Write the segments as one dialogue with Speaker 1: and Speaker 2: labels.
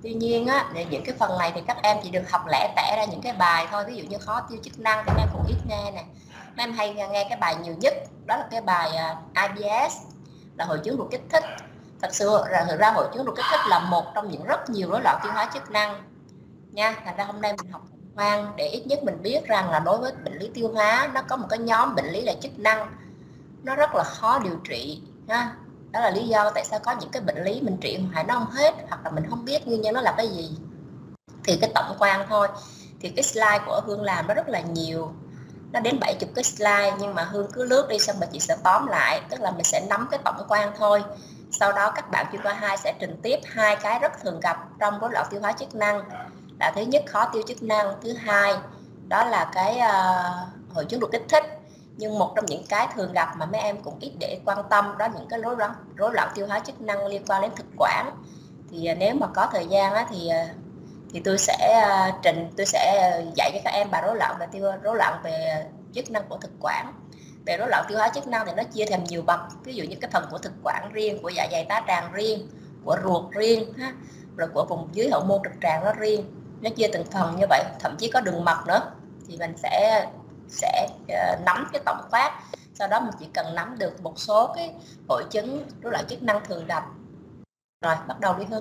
Speaker 1: Tuy nhiên á, để những cái phần này thì các em chỉ được học lẻ tẻ ra những cái bài thôi. Ví dụ như khó tiêu chức năng thì các em cũng ít nghe nè. Các em hay nghe cái bài nhiều nhất đó là cái bài IBS là hội chứng ruột kích thích. Thật sự ra hội chứng ruột kích thích là một trong những rất nhiều rối loạn tiêu hóa chức năng nha. Thành ra hôm nay mình học tổng quan để ít nhất mình biết rằng là đối với bệnh lý tiêu hóa nó có một cái nhóm bệnh lý là chức năng, nó rất là khó điều trị ha. Đó là lý do tại sao có những cái bệnh lý mình trị hoài nó không hết, hoặc là mình không biết nguyên nhân nó là cái gì. Thì cái tổng quan thôi, thì cái slide của Hương làm nó rất là nhiều, nó đến 70 cái slide, nhưng mà Hương cứ lướt đi xong mà chị sẽ tóm lại, tức là mình sẽ nắm cái tổng quan thôi. Sau đó các bạn chuyên khoa 2 sẽ trình tiếp hai cái rất thường gặp trong rối loạn tiêu hóa chức năng, là thứ nhất khó tiêu chức năng, thứ hai đó là cái hội chứng ruột kích thích. Nhưng một trong những cái thường gặp mà mấy em cũng ít để quan tâm đó những cái rối loạn tiêu hóa chức năng liên quan đến thực quản. Thì nếu mà có thời gian á, thì tôi sẽ dạy cho các em bài rối loạn về chức năng của thực quản. Về rối loạn tiêu hóa chức năng thì nó chia thành nhiều bậc, ví dụ như cái phần của thực quản riêng, của dạ dày tá tràng riêng, của ruột riêng ha, rồi của vùng dưới hậu môn trực tràng nó riêng, nó chia từng phần như vậy, thậm chí có đường mật nữa. Thì mình sẽ nắm cái tổng quát, sau đó mình chỉ cần nắm được một số cái hội chứng rối loạn chức năng thường gặp. Rồi bắt đầu đi Hương.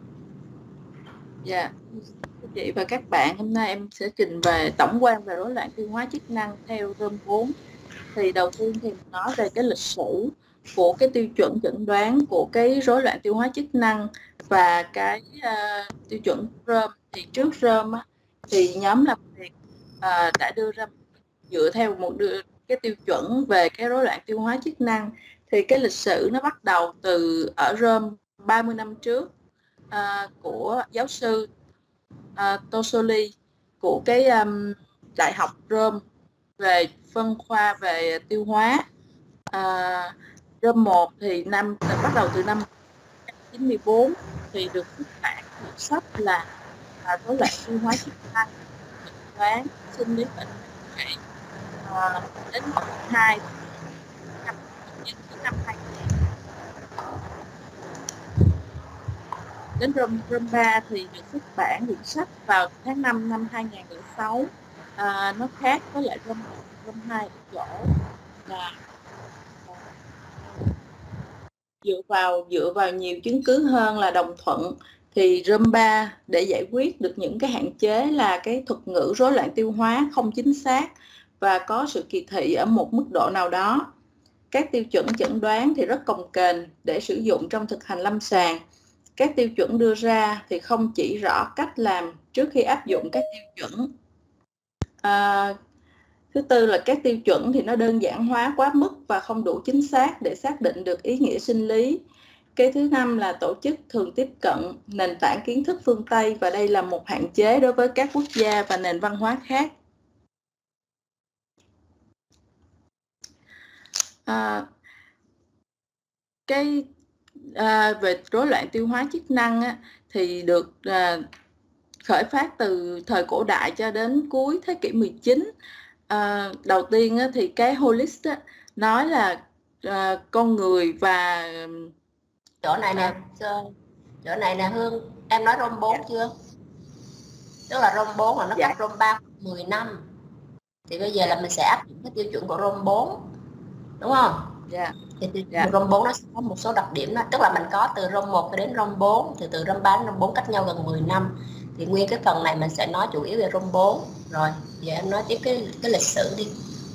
Speaker 2: Dạ, thưa chị và các bạn, hôm nay em sẽ trình bày tổng quan về rối loạn tiêu hóa chức năng theo ROM 4. Thì đầu tiên thì mình nói về cái lịch sử của cái tiêu chuẩn chẩn đoán của cái rối loạn tiêu hóa chức năng và cái tiêu chuẩn ROM. Thì trước ROM á, thì nhóm làm việc đã đưa ra dựa theo cái tiêu chuẩn về cái rối loạn tiêu hóa chức năng. Thì cái lịch sử nó bắt đầu từ ở ROM 30 năm trước của giáo sư Tosoli của cái Đại học Rome về phân khoa về tiêu hóa. Rome 1 thì bắt đầu từ năm 1994 thì được xuất bản một sách là rối loạn tiêu hóa chức năng, chẩn đoán sinh lý bệnh đến phần 2 năm 2000. Đến ROM 3 thì được xuất bản quyển sách vào tháng 5 năm 2006. Nó khác với lại ROM 1, ROM 2 ở chỗ là dựa vào nhiều chứng cứ hơn là đồng thuận. Thì ROM 3 để giải quyết được những cái hạn chế là cái thuật ngữ rối loạn tiêu hóa không chính xác và có sự kỳ thị ở một mức độ nào đó. Các tiêu chuẩn chẩn đoán thì rất cồng kềnh để sử dụng trong thực hành lâm sàng. Các tiêu chuẩn đưa ra thì không chỉ rõ cách làm trước khi áp dụng các tiêu chuẩn. Thứ tư là các tiêu chuẩn thì nó đơn giản hóa quá mức và không đủ chính xác để xác định được ý nghĩa sinh lý. Cái thứ năm là tổ chức thường tiếp cận nền tảng kiến thức phương Tây, và đây là một hạn chế đối với các quốc gia và nền văn hóa khác. Về rối loạn tiêu hóa chức năng á, thì được khởi phát từ thời cổ đại cho đến cuối thế kỷ 19. Đầu tiên á, thì cái holist á, nói là con người và
Speaker 1: chỗ này nè Hương, em nói ROM 4 chưa? Tức là ROM 4 là nó cách ROM 3 10 năm. Thì bây giờ là mình sẽ áp dụng cái tiêu chuẩn của ROM 4, đúng không? Thì ROM 4 nó sẽ có một số đặc điểm đó. Tức là mình có từ ROM 1 đến ROM 4, thì từ ROM 3 đến ROM 4 cách nhau gần 10 năm. Thì nguyên cái phần này mình sẽ nói chủ yếu về ROM 4. Rồi, giờ em nói tiếp cái lịch sử đi.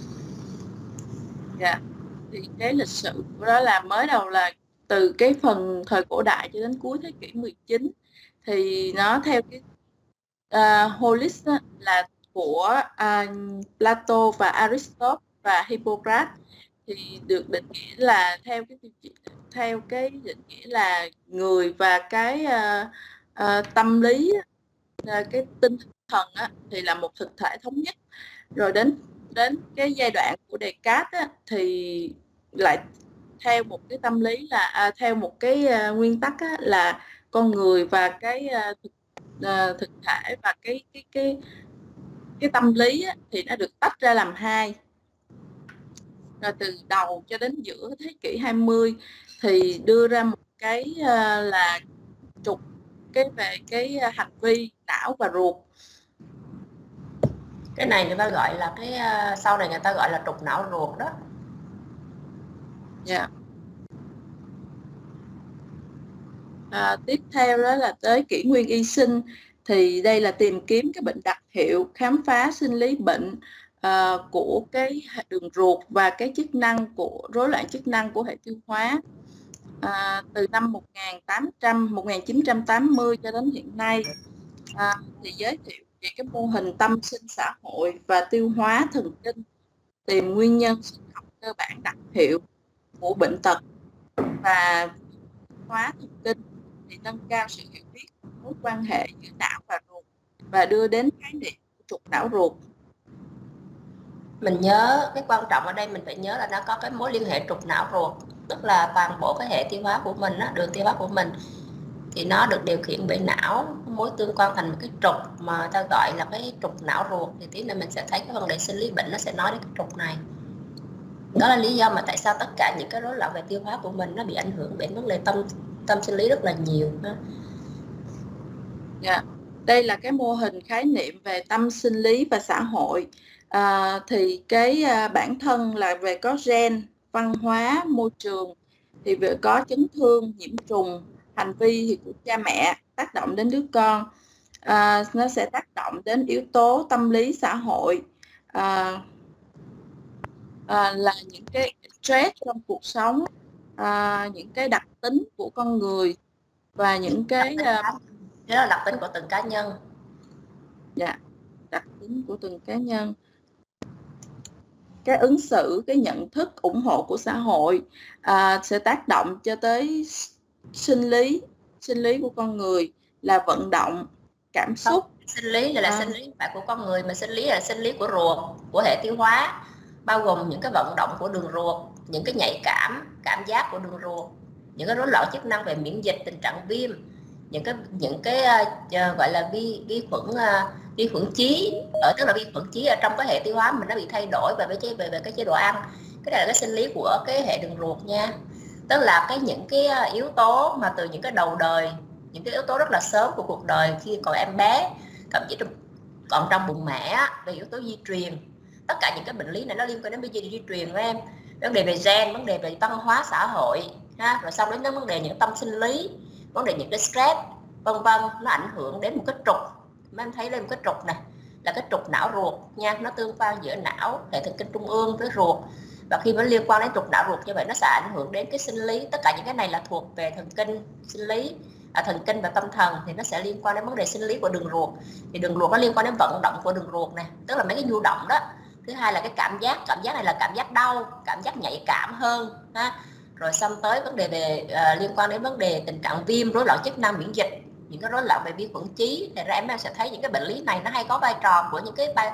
Speaker 2: Thì cái lịch sử của đó là mới đầu là từ cái phần thời cổ đại cho đến cuối thế kỷ 19. Thì nó theo cái holist là của Plato và Aristotle và Hippocrates, thì được định nghĩa là theo cái định nghĩa là người và cái tâm lý, cái tinh thần thì là một thực thể thống nhất. Rồi đến cái giai đoạn của Descartes thì lại theo một cái tâm lý là theo một cái nguyên tắc là con người và cái thực thể và cái tâm lý thì nó được tách ra làm hai. Rồi từ đầu cho đến giữa thế kỷ 20 thì đưa ra một cái là trục về cái hành vi não và ruột.
Speaker 1: Cái này người ta gọi là cái sau này người ta gọi là trục não ruột đó.
Speaker 2: Dạ. Tiếp theo đó là tới kỷ nguyên y sinh, thì đây là tìm kiếm cái bệnh đặc hiệu, khám phá sinh lý bệnh của cái đường ruột và cái chức năng của rối loạn chức năng của hệ tiêu hóa. Từ năm 1980 cho đến hiện nay, thì giới thiệu về cái mô hình tâm sinh xã hội và tiêu hóa thần kinh, tìm nguyên nhân sinh học cơ bản đặc hiệu của bệnh tật và hóa thần kinh, thì nâng cao sự hiểu biết mối quan hệ giữa não và ruột và đưa đến khái niệm trục não ruột.
Speaker 1: Mình nhớ cái quan trọng ở đây mình phải nhớ là nó có cái mối liên hệ trục não ruột, tức là toàn bộ cái hệ tiêu hóa của mình á, đường tiêu hóa của mình thì nó được điều khiển bởi não, mối tương quan thành một cái trục mà ta gọi là cái trục não ruột. Thì tí nữa mình sẽ thấy cái vấn đề sinh lý bệnh nó sẽ nói đến cái trục này. Đó là lý do mà tại sao tất cả những cái rối loạn về tiêu hóa của mình nó bị ảnh hưởng bởi vấn đề tâm sinh lý rất là nhiều.
Speaker 2: Yeah. Đây là cái mô hình khái niệm về tâm sinh lý và xã hội. Thì cái bản thân là về có gen, văn hóa, môi trường, thì về có chấn thương, nhiễm trùng, hành vi thì của cha mẹ tác động đến đứa con. Nó sẽ tác động đến yếu tố tâm lý xã hội, là những cái stress trong cuộc sống, những cái đặc tính của con người và những cái
Speaker 1: đó là đặc tính của từng cá nhân.
Speaker 2: Dạ, đặc tính của từng cá nhân. Cái ứng xử, cái nhận thức ủng hộ của xã hội sẽ tác động cho tới sinh lý của con người, là vận động, cảm xúc.
Speaker 1: Sinh lý là sinh lý phải của con người, mà sinh lý là sinh lý của ruột, của hệ tiêu hóa, bao gồm những cái vận động của đường ruột, những cái nhạy cảm giác của đường ruột, những cái rối loạn chức năng về miễn dịch, tình trạng viêm, những cái gọi là vi khuẩn chí, tức là vi khuẩn chí ở trong cái hệ tiêu hóa mình nó bị thay đổi về cái chế độ ăn. Cái này là cái sinh lý của cái hệ đường ruột nha. Tức là những cái yếu tố mà từ những cái đầu đời, những cái yếu tố rất là sớm của cuộc đời khi còn em bé, thậm chí còn trong bụng mẹ, về yếu tố di truyền. Tất cả những cái bệnh lý này nó liên quan đến di truyền của em, vấn đề về gen, vấn đề về văn hóa xã hội ha, rồi xong đến vấn đề những tâm sinh lý, vấn đề những cái stress vân vân, nó ảnh hưởng đến một cái trục. Mấy em thấy lên một cái trục này là cái trục não ruột nha, nó tương quan giữa não, hệ thần kinh trung ương với ruột, và khi nó liên quan đến trục não ruột như vậy nó sẽ ảnh hưởng đến cái sinh lý. Tất cả những cái này là thuộc về thần kinh, sinh lý, thần kinh và tâm thần, thì nó sẽ liên quan đến vấn đề sinh lý của đường ruột. Thì đường ruột nó liên quan đến vận động của đường ruột này, tức là mấy cái nhu động đó. Thứ hai là cái cảm giác này là cảm giác đau, cảm giác nhạy cảm hơn ha. Rồi xong tới vấn đề về liên quan đến vấn đề tình trạng viêm, rối loạn chức năng miễn dịch, những cái rối loạn về vi khuẩn chí. Thì ra em sẽ thấy những cái bệnh lý này nó hay có vai trò của những cái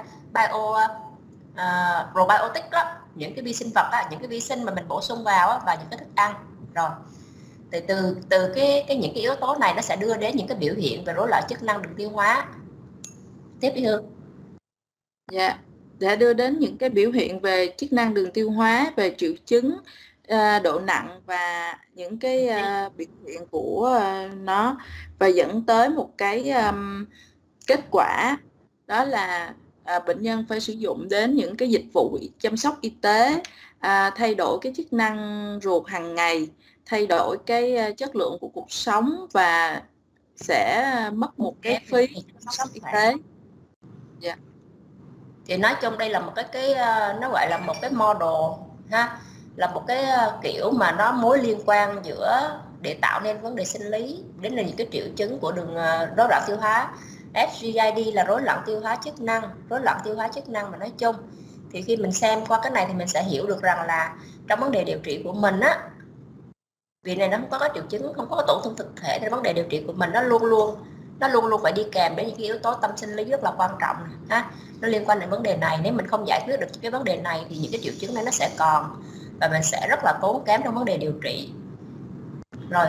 Speaker 1: probiotic đó, những cái vi sinh vật đó, những cái vi sinh mà mình bổ sung vào đó, và những cái thức ăn. Rồi từ những cái yếu tố này nó sẽ đưa đến những cái biểu hiện về rối loạn chức năng đường tiêu hóa. Tiếp đi Hương.
Speaker 2: Dạ, để đưa đến những cái biểu hiện về chức năng đường tiêu hóa, về triệu chứng, độ nặng và những cái biểu hiện của nó, và dẫn tới một cái kết quả, đó là bệnh nhân phải sử dụng đến những cái dịch vụ chăm sóc y tế, thay đổi cái chức năng ruột hàng ngày, thay đổi cái chất lượng của cuộc sống, và sẽ mất một cái phí chăm sóc y tế. Dạ.
Speaker 1: Thì nói chung đây là một cái nó gọi là một cái model ha, là một cái kiểu mà nó mối liên quan giữa để tạo nên vấn đề sinh lý đến là những cái triệu chứng của đường rối loạn tiêu hóa. SGID là rối loạn tiêu hóa chức năng mà nói chung. Thì khi mình xem qua cái này thì mình sẽ hiểu được rằng là trong vấn đề điều trị của mình á, vì này nó không có triệu chứng, không có tổn thương thực thể, thì vấn đề điều trị của mình nó luôn luôn phải đi kèm với những cái yếu tố tâm sinh lý rất là quan trọng ha. Nó liên quan đến vấn đề này. Nếu mình không giải quyết được cái vấn đề này thì những cái triệu chứng này nó sẽ còn, và mình sẽ rất là tốn kém trong vấn đề điều trị. Rồi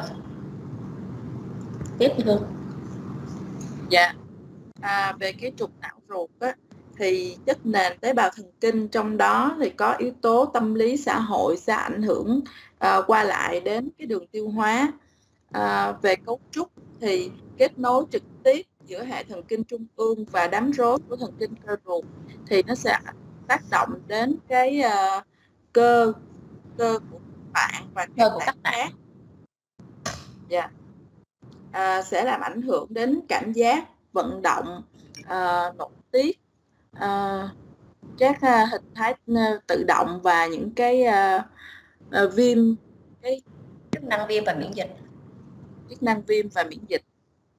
Speaker 1: tiếp đi Hương.
Speaker 2: Dạ, về cái trục não ruột á, thì chất nền tế bào thần kinh trong đó thì có yếu tố tâm lý xã hội sẽ ảnh hưởng qua lại đến cái đường tiêu hóa. Về cấu trúc thì kết nối trực tiếp giữa hệ thần kinh trung ương và đám rối của thần kinh cơ ruột thì nó sẽ tác động đến cái cơ của bạn và
Speaker 1: cơ của các bạn.
Speaker 2: khác. Dạ. Sẽ làm ảnh hưởng đến cảm giác, vận động, nội tiết, các hình thái tự động và những cái viêm, cái
Speaker 1: chức năng viêm và miễn dịch.
Speaker 2: Chức năng viêm và miễn dịch.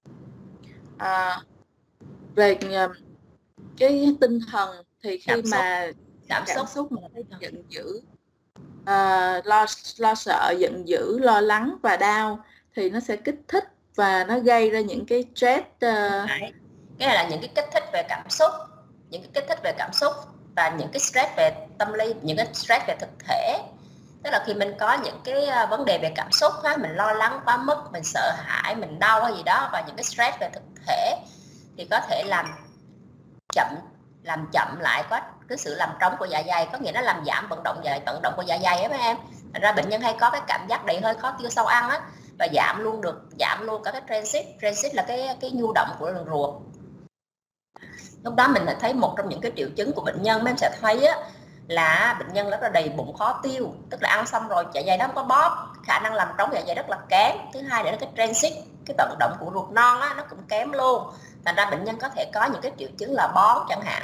Speaker 2: Về cái tinh thần thì khi mà cảm xúc mà giận dữ, lo sợ, giận dữ, lo lắng và đau thì nó sẽ kích thích và nó gây ra những cái stress.
Speaker 1: Cái này là những cái kích thích về cảm xúc, những cái kích thích về cảm xúc và những cái stress về tâm lý, những cái stress về thực thể. Tức là khi mình có những cái vấn đề về cảm xúc, mình lo lắng quá mức, mình sợ hãi, mình đau hay gì đó, và những cái stress về thực thể thì có thể làm chậm lại cái sự làm trống của dạ dày, có nghĩa là làm giảm vận động của dạ dày á mấy em. Thành ra bệnh nhân hay có cái cảm giác đầy hơi, khó tiêu sau ăn á, và giảm luôn cả cái transit là cái nhu động của đường ruột. Lúc đó mình lại thấy một trong những cái triệu chứng của bệnh nhân, mấy em sẽ thấy á, là bệnh nhân rất là đầy bụng, khó tiêu, tức là ăn xong rồi dạ dày nó không có bóp, khả năng làm trống dạ dày rất là kém. Thứ hai nữa là cái transit, cái vận động của ruột non á, nó cũng kém luôn. Thành ra bệnh nhân có thể có những cái triệu chứng là bón chẳng hạn.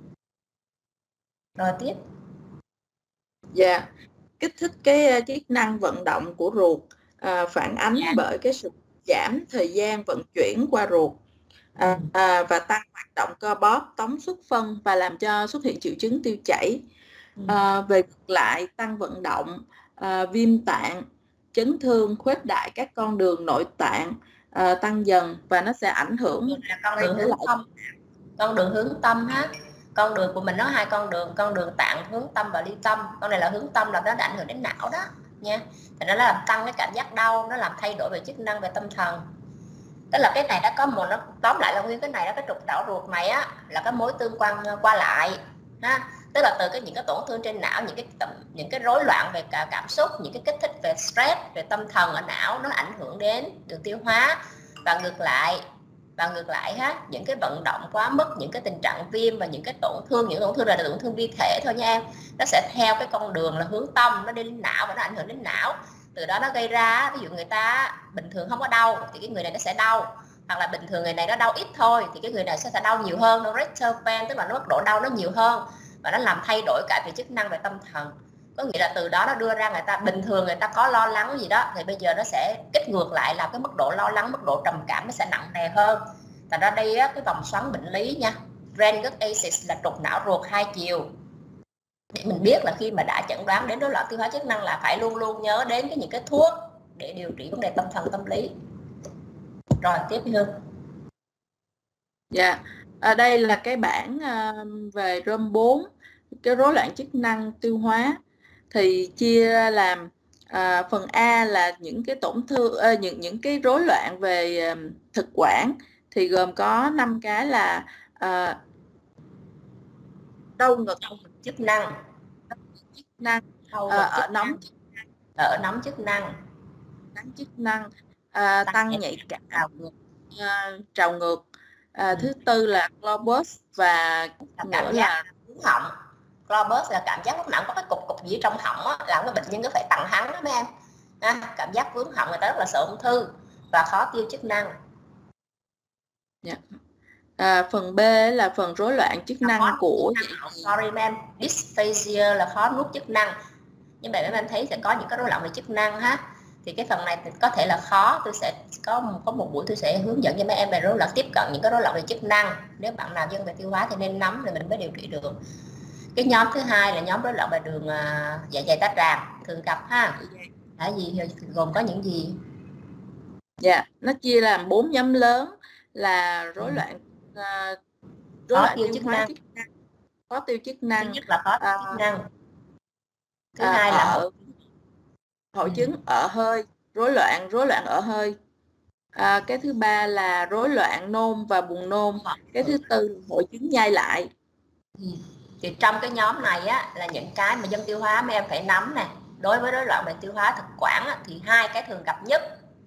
Speaker 1: Rồi tiếp.
Speaker 2: Dạ, kích thích cái chức năng vận động của ruột, phản ánh bởi cái sự giảm thời gian vận chuyển qua ruột, và tăng hoạt động co bóp, tống xuất phân và làm cho xuất hiện triệu chứng tiêu chảy. Về ngược lại, tăng vận động, viêm tạng, chấn thương, khuếch đại các con đường nội tạng tăng dần và nó sẽ ảnh hưởng
Speaker 1: con đường hướng tâm ha. Con đường của mình nó hai con đường tạng hướng tâm và ly tâm. Con này là hướng tâm, là nó ảnh hưởng đến não đó nha. Thì nó làm tăng cái cảm giác đau, nó làm thay đổi về chức năng về tâm thần. Tức là cái này đã có một, nó tóm lại là nguyên cái này đó, cái trục não ruột này á là cái mối tương quan qua lại ha. Tức là từ những cái tổn thương trên não, những cái rối loạn về cảm xúc, những cái kích thích về stress, về tâm thần ở não, nó ảnh hưởng đến đường tiêu hóa. Và ngược lại ha, những cái vận động quá mức, những cái tình trạng viêm và những tổn thương này là tổn thương vi thể thôi nha em, nó sẽ theo cái con đường là hướng tâm, nó đi đến não và nó ảnh hưởng đến não. Từ đó nó gây ra, ví dụ người ta bình thường không có đau thì cái người này nó sẽ đau, hoặc là bình thường người này nó đau ít thôi thì cái người này sẽ đau nhiều hơn, nó rectal pain, tức là nó mức độ đau nó nhiều hơn và nó làm thay đổi cả về chức năng về tâm thần. Có nghĩa là từ đó nó đưa ra người ta bình thường người ta có lo lắng gì đó thì bây giờ nó sẽ kích ngược lại, làm cái mức độ lo lắng, mức độ trầm cảm nó sẽ nặng nề hơn. Thành ra đây cái vòng xoắn bệnh lý nha, Rangoon axis là trục não ruột hai chiều. Để mình biết là khi mà đã chẩn đoán đến rối loạn tiêu hóa chức năng là phải luôn luôn nhớ đến những cái thuốc để điều trị vấn đề tâm thần tâm lý. Rồi tiếp Hương.
Speaker 2: Dạ, ở đây là cái bảng về ROM 4, cái rối loạn chức năng tiêu hóa thì chia làm phần A là những cái tổn thương, những cái rối loạn về thực quản thì gồm có 5 cái là đau ngực
Speaker 1: chức năng,
Speaker 2: ở nóng
Speaker 1: chức năng,
Speaker 2: tăng nhạy cảm, trào ngược. Thứ tư là globus và nữa là
Speaker 1: vướng họng. Globus là cảm giác lúc nào có cái cục gì trong họng á, làm cái bệnh nhân có phải tằng hắng đó mấy em. Cảm giác vướng họng, người ta rất là sợ ung thư và khó tiêu chức năng.
Speaker 2: Phần B là phần rối loạn chức năng của
Speaker 1: sorry ma'am, dysphagia là khó nuốt chức năng. Nhưng mà em thấy sẽ có những cái rối loạn về chức năng ha. Thì cái phần này thì có thể là khó, tôi sẽ có một buổi tôi sẽ hướng dẫn cho mấy em về rối loạn, tiếp cận những cái rối loạn về chức năng. Nếu bạn nào dân về tiêu hóa thì nên nắm rồi mình mới điều trị được. Cái nhóm thứ hai là nhóm rối loạn về đường dạ dày tá tràng thường gặp ha. Gồm có những gì?
Speaker 2: Dạ, nó chia làm 4 nhóm lớn là rối loạn
Speaker 1: tiêu chức năng,
Speaker 2: khó tiêu chức năng.
Speaker 1: Thứ nhất là khó tiêu chức năng. Thứ hai là
Speaker 2: hội chứng ợ hơi, rối loạn ợ hơi. Cái thứ ba là rối loạn nôn và buồn nôn. Cái thứ tư là hội chứng nhai lại.
Speaker 1: Thì trong cái nhóm này á, là những cái mà dân tiêu hóa mấy em phải nắm nè. Đối với rối loạn về tiêu hóa thực quản á, thì hai cái thường gặp nhất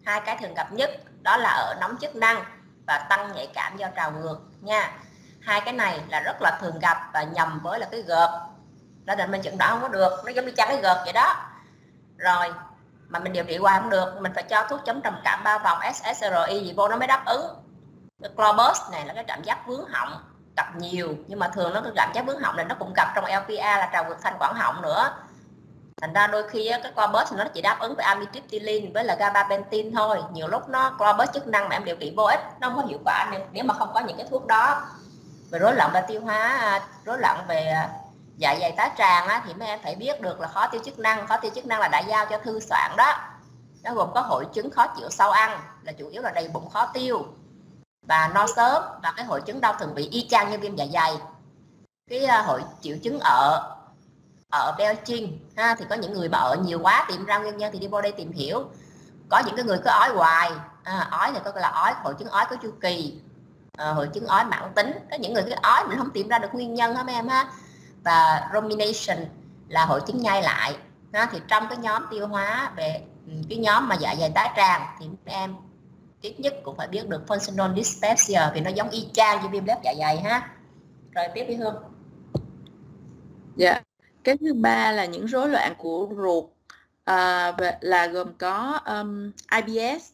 Speaker 1: Hai cái thường gặp nhất đó là ở nóng chức năng và tăng nhạy cảm do trào ngược nha. Hai cái này là rất là thường gặp và nhầm với là cái gợt. Đó là mình chẩn đoán không có được, nó giống như chắn cái gợt vậy đó. Rồi mà mình điều trị hoài không được, mình phải cho thuốc chống trầm cảm 3 vòng SSRI gì vô nó mới đáp ứng. Cái Clobus này là cái cảm giác vướng họng gặp nhiều, nhưng mà thường nó cái cảm giác vướng họng này nó cũng gặp trong LPA là trào ngược thanh quản họng nữa. Thành ra đôi khi cái Clobus nó chỉ đáp ứng với amitriptyline với là gabapentin thôi. Nhiều lúc nó Clobus chức năng mà em điều trị vô ích, nó không có hiệu quả nếu mà không có những cái thuốc đó. Về rối loạn về tiêu hóa, rối loạn về dạ dày tá tràng á, thì mấy em phải biết được là khó tiêu chức năng. Khó tiêu chức năng là đã giao cho thư soạn đó. Nó gồm có hội chứng khó chịu sau ăn, là chủ yếu là đầy bụng khó tiêu và no sớm, và cái hội chứng đau thường bị y chang như viêm dạ dày. Cái hội triệu chứng ở belching ha, thì có những người mà ở nhiều quá tìm ra nguyên nhân thì đi vô đây tìm hiểu. Có những cái người cứ ói hoài, ói thì có là ói hội chứng ói có chu kỳ, hội chứng ói mãn tính. Có những người cứ ói mình không tìm ra được nguyên nhân hả mấy em ha. Và rumination là hội chứng nhai lại ha. Thì trong cái nhóm tiêu hóa về cái nhóm mà dạ dày tá tràng thì mấy em ít nhất cũng phải biết được functional dyspepsia, vì nó giống y chang như viêm loét dạ dày ha. Rồi tiếp đi Hương.
Speaker 2: Dạ. Cái thứ ba là những rối loạn của ruột, là gồm có IBS.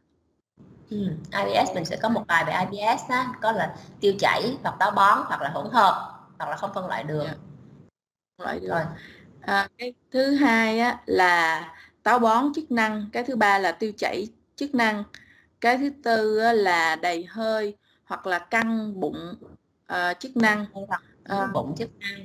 Speaker 1: IBS mình sẽ có một bài về IBS đó, có là tiêu chảy hoặc táo bón hoặc là hỗn hợp hoặc là không phân loại được.
Speaker 2: Loại được. Rồi. Cái thứ hai á, là táo bón chức năng. Cái thứ ba là tiêu chảy chức năng. Cái thứ tư á, là đầy hơi hoặc là căng bụng chức năng.
Speaker 1: Bụng chức năng.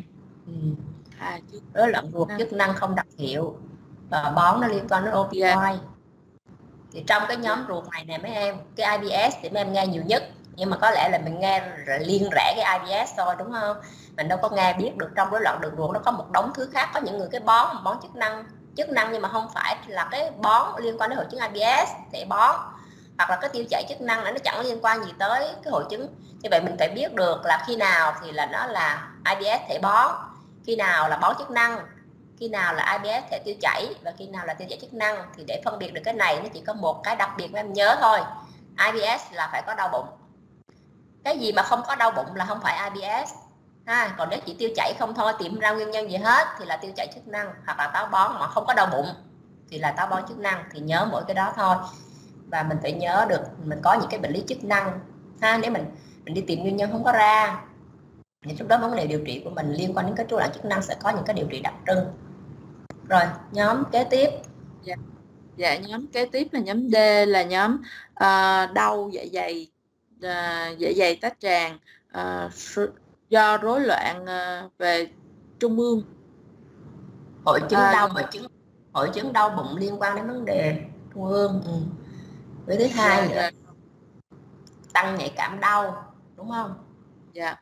Speaker 1: Rối loạn ruột chức năng không đặc hiệu, và bón nó liên quan đến opioid. Thì trong cái nhóm ruột này nè mấy em, cái IBS thì mấy em nghe nhiều nhất, nhưng mà có lẽ là mình nghe liên rẽ cái IBS thôi đúng không, mình đâu có nghe biết được trong rối loạn đường ruột nó có một đống thứ khác. Có những người cái bón chức năng nhưng mà không phải là cái bón liên quan đến hội chứng IBS thể bón, hoặc là cái tiêu chảy chức năng này nó chẳng liên quan gì tới cái hội chứng. Như vậy mình phải biết được là khi nào thì là nó là IBS thể bón, khi nào là bón chức năng, khi nào là IBS thể tiêu chảy và khi nào là tiêu chảy chức năng. Thì để phân biệt được cái này nó chỉ có một cái đặc biệt mà em nhớ thôi, IBS là phải có đau bụng. Cái gì mà không có đau bụng là không phải IBS ha. Còn nếu chỉ tiêu chảy không thôi, tìm ra nguyên nhân gì hết thì là tiêu chảy chức năng, hoặc là táo bón mà không có đau bụng thì là táo bón chức năng. Thì nhớ mỗi cái đó thôi, và mình phải nhớ được mình có những cái bệnh lý chức năng ha. Nếu mình đi tìm nguyên nhân không có ra thì lúc đó vấn đề điều trị của mình liên quan đến cái rối loạn chức năng sẽ có những cái điều trị đặc trưng. Rồi nhóm kế tiếp.
Speaker 2: Dạ, nhóm kế tiếp là nhóm D, là nhóm đau dạ dày, dạ dày tá tràng do rối loạn về trung ương.
Speaker 1: Hội chứng đau bụng liên quan đến vấn đề trung ương. Với thứ hai nữa, tăng nhạy cảm đau đúng không?
Speaker 2: Dạ.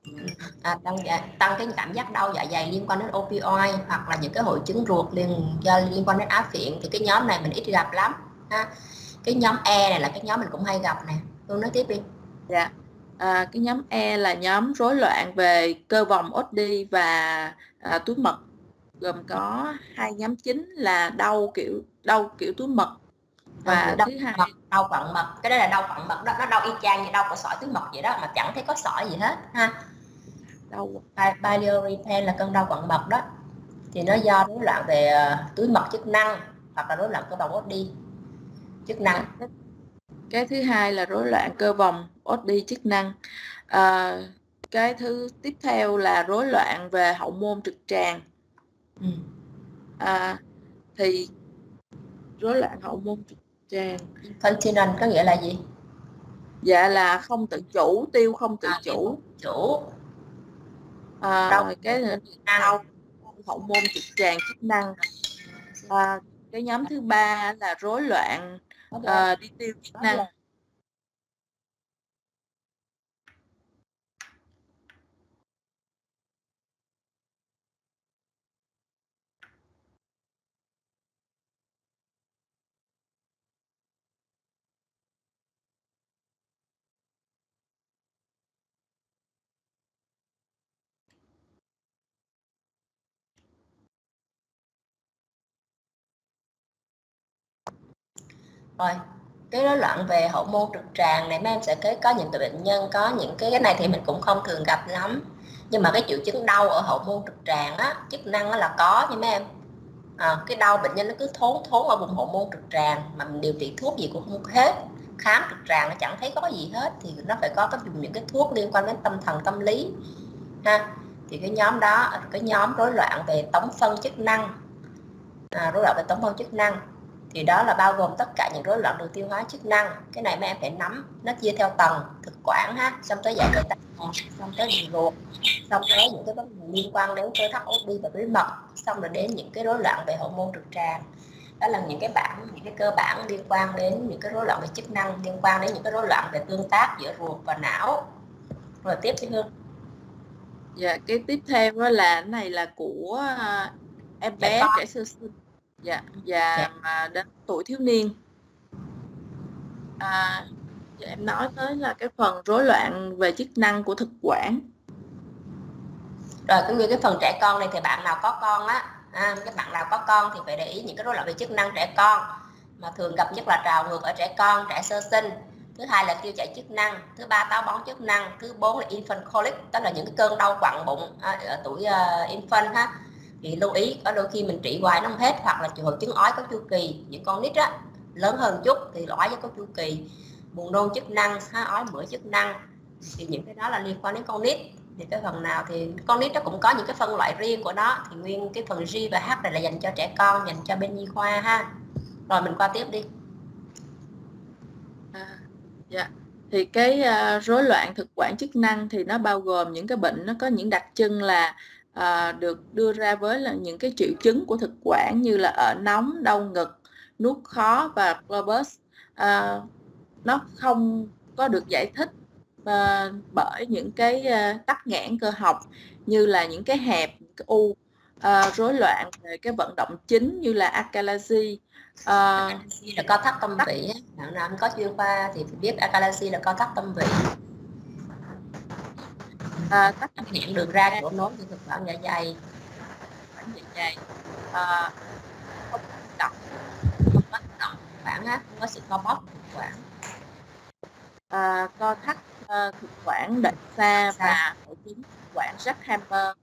Speaker 1: Tăng cái cảm giác đau dạ dày liên quan đến opioid, hoặc là những cái hội chứng ruột liên quan đến á phiện. Thì cái nhóm này mình ít gặp lắm ha. Cái nhóm E này là cái nhóm mình cũng hay gặp nè. Tôi nói tiếp đi.
Speaker 2: Dạ. Cái nhóm E là nhóm rối loạn về cơ vòng OD và túi mật, gồm có hai nhóm chính là đau kiểu túi mật và thứ hai
Speaker 1: đau quặn mật. Cái đó là đau quặn mật đó, nó đau y chang như đau của sỏi túi mật vậy đó, mà chẳng thấy có sỏi gì hết ha. Đau biliary pain là cơn đau quặn mật đó, thì nó do rối loạn về túi mật chức năng hoặc là rối loạn cơ vòng OD chức năng.
Speaker 2: Cái thứ hai là rối loạn cơ vòng OD chức năng. Cái thứ tiếp theo là rối loạn về hậu môn trực tràng. Thì rối loạn hậu môn trực tràng,
Speaker 1: incontinence có nghĩa là gì?
Speaker 2: dạ là không tự chủ, tiêu không tự chủ. Cái đau hậu môn trực tràng chức năng. Cái nhóm thứ ba là rối loạn đi tiêu chức năng.
Speaker 1: Rồi cái rối loạn về hậu môn trực tràng này mấy em sẽ có những cái bệnh nhân có những cái này thì mình cũng không thường gặp lắm, nhưng mà cái triệu chứng đau ở hậu môn trực tràng á, chức năng á là có nha mấy em. Cái đau bệnh nhân nó cứ thốn ở vùng hậu môn trực tràng mà mình điều trị thuốc gì cũng không hết, khám trực tràng nó chẳng thấy có gì hết, thì nó phải có dùng những cái thuốc liên quan đến tâm thần tâm lý ha. Thì cái nhóm đó, cái nhóm rối loạn về tống phân chức năng, rối loạn về tống phân chức năng thì đó là bao gồm tất cả những rối loạn đường tiêu hóa chức năng. Cái này mấy em phải nắm, nó chia theo tầng: thực quản ha, xong tới dạ dày tắc nghẽn, xong tới đường ruột, xong tới những cái vấn đề liên quan đến cơ thắt ốc bi và túi mật, xong rồi đến những cái rối loạn về hậu môn trực tràng. Đó là những cái cơ bản liên quan đến những cái rối loạn về chức năng, liên quan đến những cái rối loạn về tương tác giữa ruột và não. Rồi tiếp đi Hương.
Speaker 2: Dạ, cái tiếp theo đó là cái này là của em bé trẻ sơ sinh, và mà đến tuổi thiếu niên. Em nói tới là cái phần rối loạn về chức năng của thực quản.
Speaker 1: Rồi cũng như cái phần trẻ con này thì bạn nào có con á, các bạn nào có con thì phải để ý những cái rối loạn về chức năng trẻ con, mà thường gặp nhất là trào ngược ở trẻ con, trẻ sơ sinh. Thứ hai là tiêu chảy chức năng, thứ ba táo bón chức năng, thứ bốn là infant colic, tức là những cái cơn đau quặn bụng ở tuổi infant ha. Thì lưu ý có đôi khi mình trị hoài nó không hết, hoặc là hội chứng ói có chu kỳ, những con nít á lớn hơn chút thì ói với có chu kỳ, buồn nôn chức năng, ói mửa chức năng, thì những cái đó là liên quan đến con nít. Thì cái phần nào thì con nít nó cũng có những cái phân loại riêng của nó, thì nguyên cái phần G và H này là dành cho trẻ con, dành cho bên nhi khoa ha. Rồi mình qua tiếp đi.
Speaker 2: Thì cái rối loạn thực quản chức năng thì nó bao gồm những cái bệnh, nó có những đặc trưng là được đưa ra với là những cái triệu chứng của thực quản như là ở nóng, đau ngực, nuốt khó và globus. Nó không có được giải thích bởi những cái tắc nghẽn cơ học như là những cái hẹp, những cái u, rối loạn về cái vận động chính như là achalasia.
Speaker 1: Là co thắt tâm vị, bạn nào có chuyên khoa thì biết achalasia là co thắt tâm vị. Tắc nghẽn đường ra chỗ nối của thực quản dạ dày, không có động quản á, không có sự co bóp thực quản,
Speaker 2: co thắt thực quản đệm xa và hội chứng thực quản Jack-Hammer.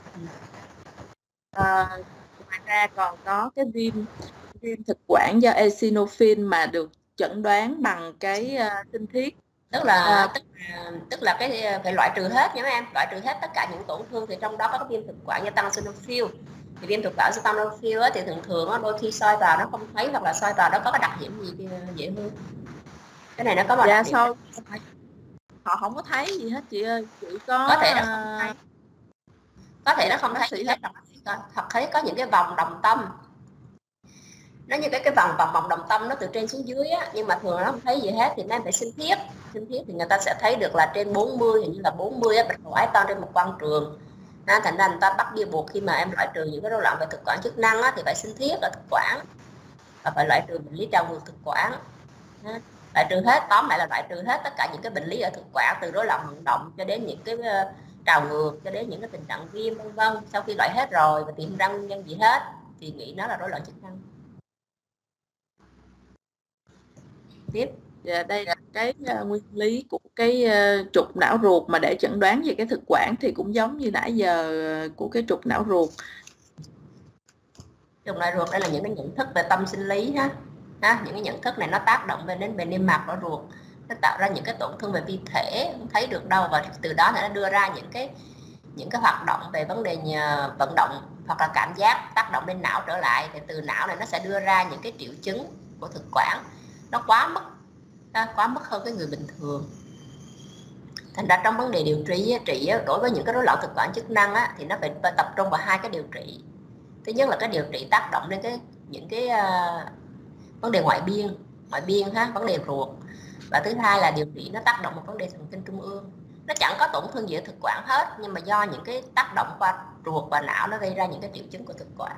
Speaker 2: Ngoài ra còn có cái viêm thực quản do eosinophil mà được chẩn đoán bằng cái tinh thiết,
Speaker 1: tức là cái phải loại trừ hết nha mấy em, loại trừ hết tất cả những tổn thương, thì trong đó có viêm thực quản do tăng eosinophil. Thì viêm thực quản do tăng eosinophil thì thường đôi khi soi vào nó không thấy, hoặc là soi vào nó có cái đặc điểm gì dễ hơn. Cái này nó có một đặc điểm
Speaker 2: họ không có thấy gì hết chị ơi, chỉ có
Speaker 1: thể nó không thấy, có thể nó không thấy gì hết, hoặc thấy có những cái vòng đồng tâm, nó như cái vòng đồng tâm nó từ trên xuống dưới á, nhưng mà thường nó không thấy gì hết. Thì em phải sinh thiết thì người ta sẽ thấy được là trên 40, hình như là 40 á, bạch cầu ái to trên một quang trường. Thành ra người ta bắt buộc khi mà em loại trừ những cái rối loạn về thực quản chức năng á, thì phải sinh thiết ở thực quản, và phải loại trừ bệnh lý trào ngược thực quản. Loại trừ hết, tóm lại là loại trừ hết tất cả những cái bệnh lý ở thực quản, từ rối loạn vận động cho đến những cái trào ngược, cho đến những cái tình trạng viêm vân vân. Sau khi loại hết rồi và tìm ra nguyên nhân gì hết thì nghĩ nó là rối loạn chức năng. Tiếp.
Speaker 2: Đây là cái nguyên lý của cái trục não ruột mà để chẩn đoán về cái thực quản thì cũng giống như nãy giờ của cái trục não ruột.
Speaker 1: Trục não ruột đây là những cái nhận thức về tâm sinh lý ha. Những cái nhận thức này nó tác động đến bề niêm mạc của ruột, nó tạo ra những cái tổn thương về vi thể không thấy được đâu, và từ đó nó đưa ra những cái hoạt động về vấn đề vận động hoặc là cảm giác tác động lên não trở lại. Thì từ não này nó sẽ đưa ra những cái triệu chứng của thực quản nó quá mức hơn cái người bình thường. Thành ra trong vấn đề điều trị đối với những cái rối loạn thực quản chức năng á, thì nó phải tập trung vào hai cái điều trị. Thứ nhất là cái điều trị tác động đến những cái vấn đề ngoại biên vấn đề ruột, và thứ hai là điều trị nó tác động vào vấn đề thần kinh trung ương. Nó chẳng có tổn thương gì ở thực quản hết, nhưng mà do những cái tác động qua ruột và não nó gây ra những cái triệu chứng của thực quản.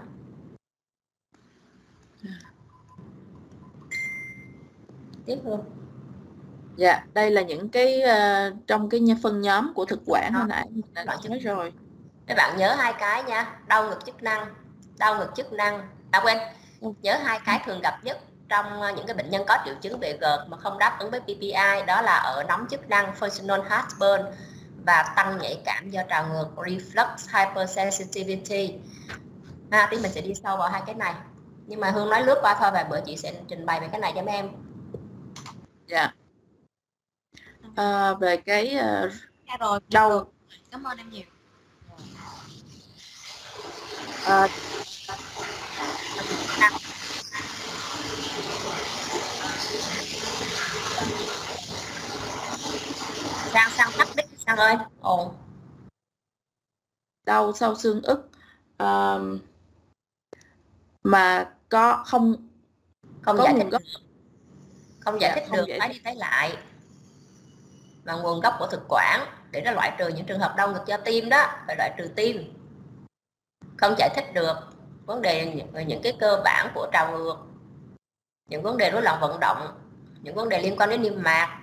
Speaker 1: Tiếp hơn.
Speaker 2: Dạ, đây là những cái trong cái phân nhóm của thực quản hồi nãy mình đã nói rồi.
Speaker 1: Các bạn nhớ hai cái nha, đau ngực chức năng, nhớ hai cái thường gặp nhất trong những cái bệnh nhân có triệu chứng về GERD mà không đáp ứng với PPI, đó là ở nóng chức năng functional heartburn và tăng nhạy cảm do trào ngược reflux hypersensitivity. Tí mình sẽ đi sâu vào hai cái này, nhưng mà Hương nói lướt qua thôi, và bữa chị sẽ trình bày về cái này cho mấy em.
Speaker 2: Dạ. Về cái
Speaker 3: rồi
Speaker 2: đau.
Speaker 3: Cảm ơn em nhiều.
Speaker 1: Sang tắt đích Sang ơi.
Speaker 2: Đau sau xương ức mà không
Speaker 1: giải thích được, không giải
Speaker 2: dạ,
Speaker 1: thích được, phải đi thấy lại và nguồn gốc của thực quản để nó loại trừ những trường hợp đau ngực do tim đó, phải loại trừ tim. Không giải thích được vấn đề những cái cơ bản của trào ngược, những vấn đề rối loạn vận động, những vấn đề liên quan đến niêm mạc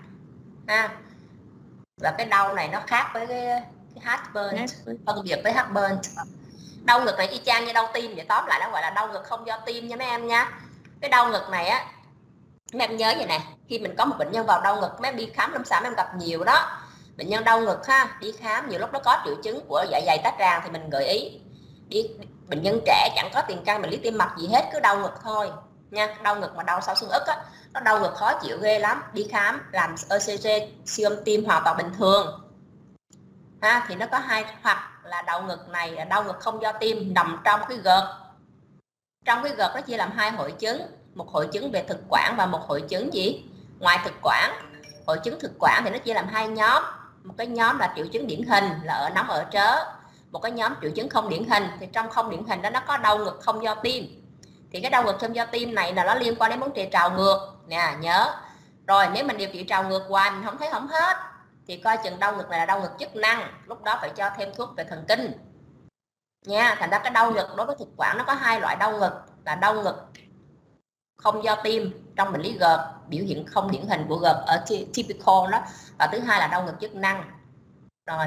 Speaker 1: và cái đau này nó khác với cái heartburn, phân biệt với heartburn. Đau ngực này y chang như đau tim, vậy tóm lại nó gọi là đau ngực không do tim nha mấy em nha. Cái đau ngực này á, mấy em nhớ vậy nè, khi mình có một bệnh nhân vào đau ngực, mấy em đi khám lâm sàng em gặp nhiều đó, bệnh nhân đau ngực đi khám nhiều lúc nó có triệu chứng của dạ dày tách tràng thì mình gợi ý đi. Bệnh nhân trẻ chẳng có tiền căn bệnh lý tim mạch gì hết, cứ đau ngực thôi nha. Đau ngực mà đau sau xương ức á, nó đau ngực khó chịu ghê lắm, đi khám làm ECG siêu âm tim hoàn toàn bình thường thì nó có hai, hoặc là đau ngực này là đau ngực không do tim nằm trong cái GERD. Trong cái GERD nó chia làm hai hội chứng, một hội chứng về thực quản và một hội chứng gì ngoài thực quản. Hội chứng thực quản thì nó chia làm hai nhóm, một cái nhóm là triệu chứng điển hình là ở nóng ở trớ, một cái nhóm triệu chứng không điển hình. Thì trong không điển hình đó nó có đau ngực không do tim. Thì cái đau ngực không do tim này là nó liên quan đến vấn đề trào ngược nè, nhớ. Rồi nếu mình điều trị trào ngược hoài mình không thấy không hết thì coi chừng đau ngực này là đau ngực chức năng, lúc đó phải cho thêm thuốc về thần kinh nha. Thành ra cái đau ngực đối với thực quản nó có hai loại đau ngực, là đau ngực không do tim trong bệnh lý GERD, biểu hiện không điển hình của GERD ở typical đó, và thứ hai là đau ngực chức năng. Rồi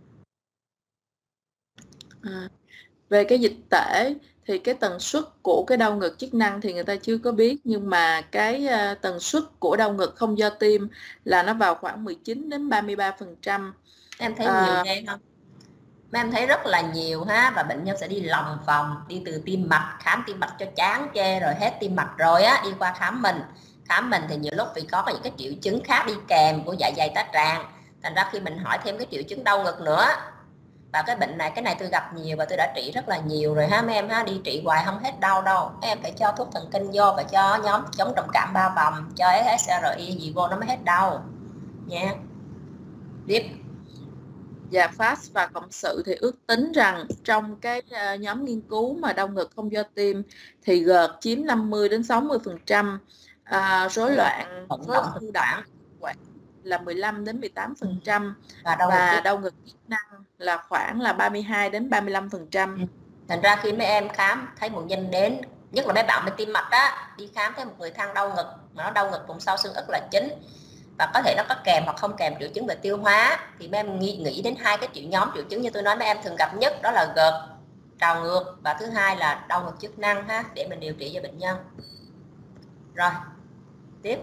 Speaker 2: về cái dịch tễ thì cái tần suất của cái đau ngực chức năng thì người ta chưa có biết, nhưng mà cái tần suất của đau ngực không do tim là nó vào khoảng 19 đến 33%.
Speaker 1: Em thấy nhiều ghê không? Em thấy rất là nhiều và bệnh nhân sẽ đi lòng vòng, đi từ tim mạch, khám tim mạch cho chán chê rồi, hết tim mạch rồi đi qua khám mình thì nhiều lúc vì có những cái triệu chứng khác đi kèm của dạ dày tá tràng, thành ra khi mình hỏi thêm cái triệu chứng đau ngực nữa. Và cái bệnh này, cái này tôi gặp nhiều và tôi đã trị rất là nhiều rồi mấy em đi trị hoài không hết đau đâu. Em phải cho thuốc thần kinh vô và cho nhóm chống trầm cảm 3 vòng, cho SSRI gì vô nó mới hết đau nha. Tiếp.
Speaker 2: Dạ, FAST và Cộng sự thì ước tính rằng trong cái nhóm nghiên cứu mà đau ngực không do tim thì GERD chiếm 50 đến 60%, rối loạn
Speaker 1: vận động thực quản
Speaker 2: là 15 đến 18%,
Speaker 1: và
Speaker 2: đau ngực chức năng là khoảng là 32 đến 35%.
Speaker 1: Thành ra khi mấy em khám thấy một nhân đến, nhất là mấy bạn bên tim mạch đi khám thấy một người than đau ngực mà nó đau ngực vùng sau xương ức là chính, và có thể nó có kèm hoặc không kèm triệu chứng về tiêu hóa, thì mấy em nghĩ đến hai cái nhóm triệu chứng như tôi nói mấy em thường gặp nhất, đó là GERD trào ngược và thứ hai là đau ngực chức năng để mình điều trị cho bệnh nhân. Rồi tiếp.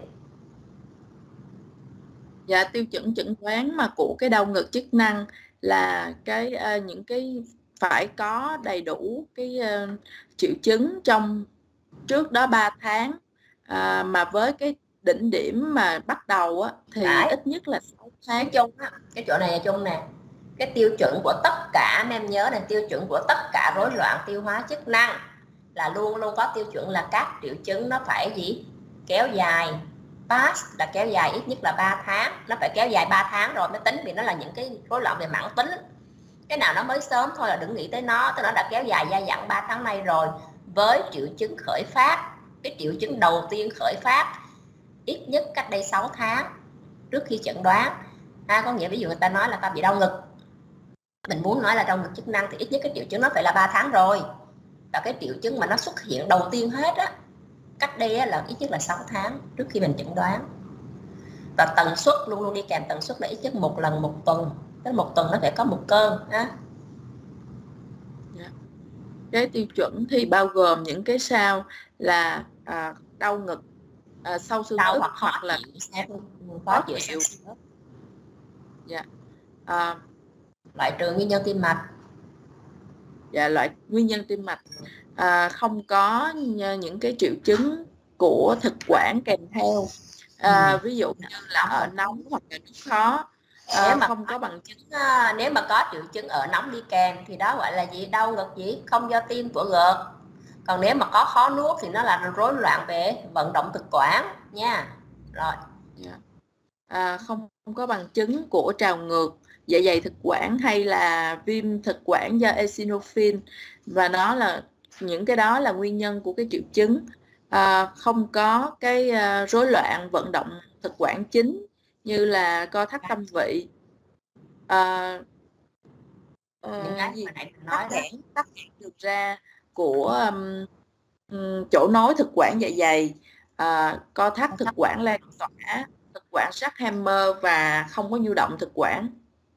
Speaker 2: Dạ, tiêu chuẩn chẩn đoán mà của cái đau ngực chức năng là những cái phải có đầy đủ cái triệu chứng trong trước đó 3 tháng, mà với cái đỉnh điểm mà bắt đầu thì ít nhất là 6 tháng.
Speaker 1: Cái chỗ này là chung nè, cái tiêu chuẩn của tất cả em nhớ này, tiêu chuẩn của tất cả rối loạn tiêu hóa chức năng là luôn luôn có tiêu chuẩn là các triệu chứng nó phải kéo dài, past là kéo dài ít nhất là 3 tháng, nó phải kéo dài 3 tháng rồi mới tính, vì nó là những cái rối loạn về mãn tính. Cái nào nó mới sớm thôi là đừng nghĩ tới nó, nó đã kéo dài dai dẳng 3 tháng nay rồi, với triệu chứng khởi phát, cái triệu chứng đầu tiên khởi phát ít nhất cách đây 6 tháng trước khi chẩn đoán. Có nghĩa ví dụ người ta nói là ta bị đau ngực, mình muốn nói là đau ngực chức năng thì ít nhất cái triệu chứng nó phải là 3 tháng rồi, và cái triệu chứng mà nó xuất hiện đầu tiên hết cách đây là ít nhất là 6 tháng trước khi mình chẩn đoán. Và tần suất luôn luôn đi kèm tần suất là ít nhất 1 lần 1 tuần, tức 1 tuần nó phải có 1 cơn.
Speaker 2: Cái tiêu chuẩn thì bao gồm những cái sau là đau ngực sau xương
Speaker 1: đau
Speaker 2: ức
Speaker 1: hoặc
Speaker 2: hoặc là
Speaker 1: khó chịu.
Speaker 2: Dạ.
Speaker 1: Loại trừ nguyên nhân tim mạch.
Speaker 2: Dạ, loại nguyên nhân tim mạch không có những cái triệu chứng của thực quản kèm theo, ví dụ như là ở nóng hoặc là nước khó, không có bằng chứng.
Speaker 1: Nếu mà có triệu chứng ở nóng đi kèm thì đó gọi là gì? Đau ngực gì? Không do tim của gợt. Còn nếu mà có khó nuốt thì nó là rối loạn về vận động thực quản nha. Rồi.
Speaker 2: Không có bằng chứng của trào ngược dạ dày thực quản hay là viêm thực quản do eosinophil, và đó là những cái đó là nguyên nhân của cái triệu chứng. Không có cái rối loạn vận động thực quản chính như là co thắt tâm vị,
Speaker 1: những cái mà nãy mình nói
Speaker 2: tắc nghẽn được ra của chỗ nối thực quản dạ dày, co thắt thực quản lan tỏa, thực quản Sackhammer và không có nhu động thực quản.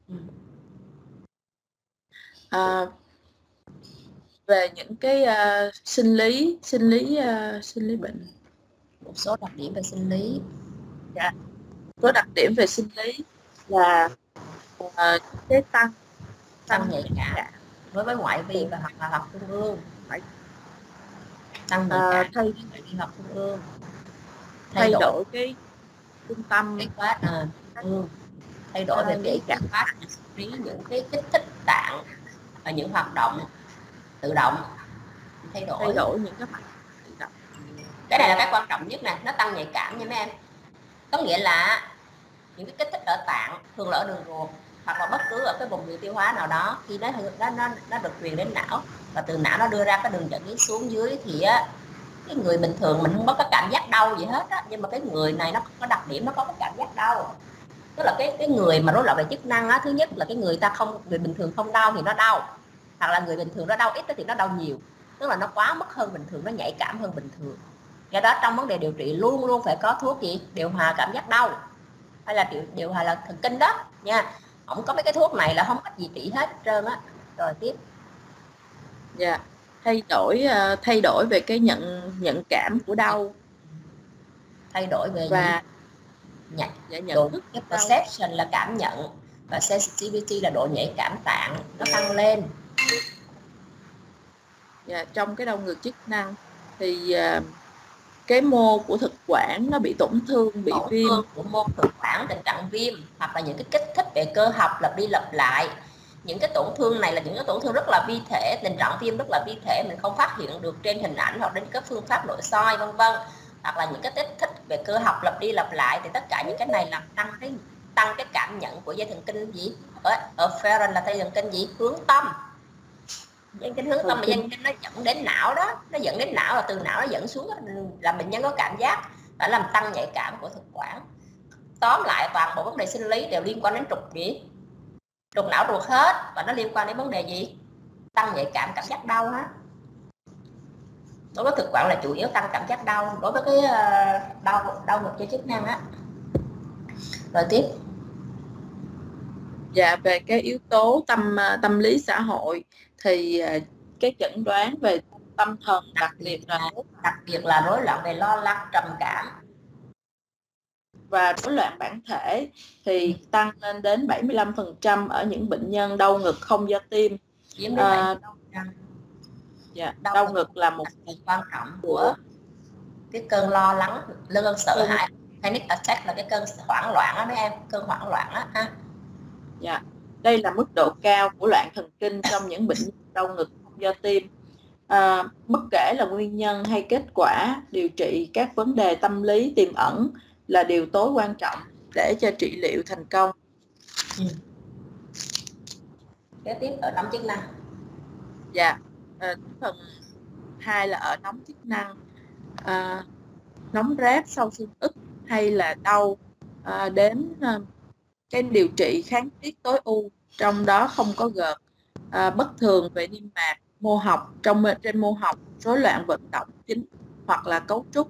Speaker 2: Về những cái sinh lý bệnh,
Speaker 1: một số đặc điểm về sinh lý.
Speaker 2: Dạ. Số đặc điểm về sinh lý là cái tăng
Speaker 1: nhạy cảm đối với ngoại vi và hoặc là học trung ương, tăng nhạy cảm
Speaker 2: thay
Speaker 1: đi học trung ương,
Speaker 2: thay đổi cái trung tâm
Speaker 1: cái phát thay đổi về cái phát những cái kích thích tạng và những hoạt động tự động, thay đổi
Speaker 2: những cái hoạt động tự động.
Speaker 1: Cái này là cái quan trọng nhất nè, nó tăng nhạy cảm nha mấy em. Có nghĩa là những cái kích thích ở tạng, thường là ở đường ruột hoặc là bất cứ ở cái vùng đường tiêu hóa nào đó, khi nó được truyền đến não và từ não nó đưa ra cái đường dẫn xuống dưới thì á, cái người bình thường mình không có cái cảm giác đau gì hết á, nhưng mà cái người này nó có đặc điểm, nó có cái cảm giác đau. Tức là cái người mà rối loạn về chức năng á, thứ nhất là cái người bình thường không đau thì nó đau, hoặc là người bình thường nó đau ít thì nó đau nhiều, tức là nó quá mức hơn bình thường, nó nhạy cảm hơn bình thường. Do đó trong vấn đề điều trị luôn luôn phải có thuốc gì điều hòa cảm giác đau hay là điều hòa là thần kinh đó nha. Không có mấy cái thuốc này là không có gì trị hết trơn á. Rồi tiếp.
Speaker 2: Dạ. Thay đổi về cái nhận cảm của đau,
Speaker 1: thay đổi về
Speaker 2: và
Speaker 1: nhận thức. Cái perception là cảm nhận và sensitivity là độ nhạy cảm tạng nó tăng lên.
Speaker 2: Dạ, trong cái đau ngực chức năng thì cái mô của thực quản nó bị tổn thương, bị viêm
Speaker 1: của mô thực quản, tình trạng viêm hoặc là những cái kích thích về cơ học lặp đi lặp lại. Những cái tổn thương này là những cái tổn thương rất là vi thể, tình trạng viêm rất là vi thể, mình không phát hiện được trên hình ảnh hoặc trên các phương pháp nội soi vân vân, hoặc là những cái kích thích về cơ học lặp đi lặp lại, thì tất cả những cái này làm tăng cái cảm nhận của dây thần kinh gì ở afferent là dây thần kinh gì hướng tâm. Dây kinh hướng tâm là dây thần kinh nó dẫn đến não đó, nó dẫn đến não và từ não nó dẫn xuống làm bệnh nhân có cảm giác và làm tăng nhạy cảm của thực quản. Tóm lại toàn bộ vấn đề sinh lý đều liên quan đến trục não ruột hết, và nó liên quan đến vấn đề gì? Tăng nhạy cảm giác đau hết. Đối với thực quản là chủ yếu tăng cảm giác đau, đối với cái đau ngực cho chức năng á. Rồi tiếp.
Speaker 2: Dạ, về cái yếu tố tâm lý xã hội thì cái chẩn đoán về tâm thần đặc biệt là
Speaker 1: rối loạn về lo lắng, trầm cảm
Speaker 2: và rối loạn bản thể thì tăng lên đến 75% ở những bệnh nhân đau ngực không do tim. Đau ngực là một
Speaker 1: phần quan trọng của cái cơn lo lắng, cơn sợ hãi, panic attack là cái cơn hoảng loạn đó mấy em, cơn hoảng loạn đó ha.
Speaker 2: Dạ. Đây là mức độ cao của loạn thần kinh trong những bệnh đau ngực không do tim. Bất kể là nguyên nhân hay kết quả, điều trị các vấn đề tâm lý tiềm ẩn là điều tối quan trọng để cho trị liệu thành công.
Speaker 1: Kế tiếp ở nóng chức năng.
Speaker 2: Dạ. Phần 2 là ở nóng chức năng, nóng rát sau xương ức hay là đau đến cái điều trị kháng tiết tối ưu, trong đó không có gợt, bất thường về niêm mạc, mô học trên mô học, rối loạn vận động chính hoặc là cấu trúc.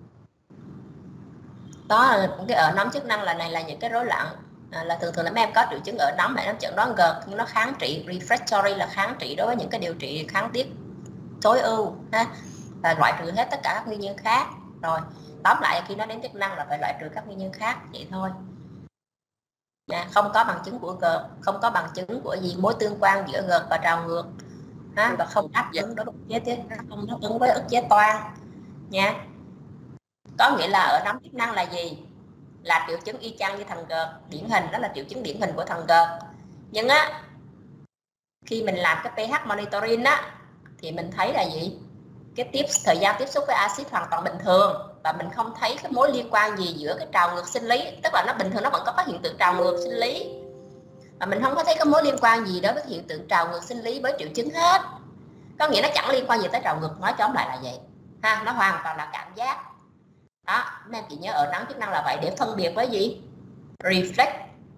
Speaker 1: Đó là cái ở nóng chức năng là những cái rối loạn là thường là mấy em có triệu chứng ở nóng mà nó chẩn đoán gợt, nhưng nó kháng trị, refractory là kháng trị đối với những cái điều trị kháng tiết tối ưu ha, và loại trừ hết tất cả các nguyên nhân khác. Rồi tóm lại khi nó đến chức năng là phải loại trừ các nguyên nhân khác, vậy thôi. Không có bằng chứng của GERD, không có bằng chứng của gì mối tương quan giữa GERD và trào ngược, và không đáp ứng đối không đáp ứng với ức chế toan nha. Có nghĩa là ở nóng chức năng là gì? Là triệu chứng y chang như thằng GERD điển hình, đó là triệu chứng điển hình của thằng GERD. Nhưng khi mình làm cái pH monitoring thì mình thấy là gì? Cái thời gian tiếp xúc với axit hoàn toàn bình thường, và mình không thấy cái mối liên quan gì giữa cái trào ngược sinh lý, tức là nó bình thường, nó vẫn có các hiện tượng trào ngược sinh lý, và mình không có thấy có mối liên quan gì đối với hiện tượng trào ngược sinh lý với triệu chứng hết. Có nghĩa nó chẳng liên quan gì tới trào ngược, nói tóm lại là vậy nó hoàn toàn là cảm giác. Đó, mấy em chỉ nhớ ở nóng chức năng là vậy, để phân biệt với gì? Reflex,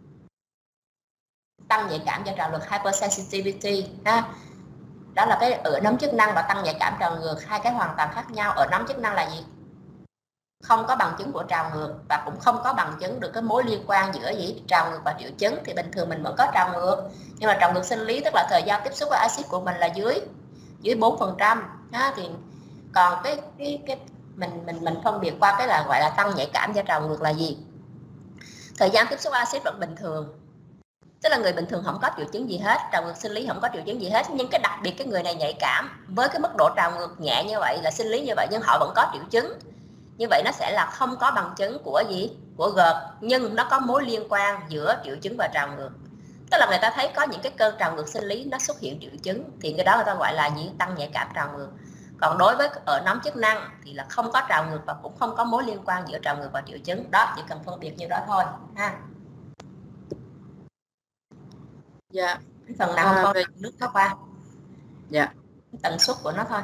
Speaker 1: tăng nhạy cảm do trào ngược, hypersensitivity đó là cái ở nóng chức năng và tăng nhạy cảm trào ngược, hai cái hoàn toàn khác nhau. Ở nóng chức năng là gì? Không có bằng chứng của trào ngược, và cũng không có bằng chứng được cái mối liên quan giữa gì trào ngược và triệu chứng. Thì bình thường mình vẫn có trào ngược, nhưng mà trào ngược sinh lý tức là thời gian tiếp xúc với axit của mình là dưới 4%. Thì còn cái mình phân biệt qua cái là gọi là tăng nhạy cảm do trào ngược là gì? Thời gian tiếp xúc axit vẫn bình thường, tức là người bình thường không có triệu chứng gì hết, trào ngược sinh lý không có triệu chứng gì hết, nhưng cái đặc biệt cái người này nhạy cảm với cái mức độ trào ngược nhẹ như vậy, là sinh lý như vậy, nhưng họ vẫn có triệu chứng. Như vậy nó sẽ là không có bằng chứng của gì? Của GERD, nhưng nó có mối liên quan giữa triệu chứng và trào ngược. Tức là người ta thấy có những cái cơn trào ngược sinh lý nó xuất hiện triệu chứng, thì cái đó người ta gọi là gì? Tăng nhạy cảm trào ngược. Còn đối với ở nóng chức năng thì là không có trào ngược và cũng không có mối liên quan giữa trào ngược và triệu chứng. Đó, chỉ cần phân biệt như đó thôi
Speaker 2: Dạ.
Speaker 1: Cái phần nào con nước nó qua.
Speaker 2: Dạ.
Speaker 1: Tần suất của nó thôi.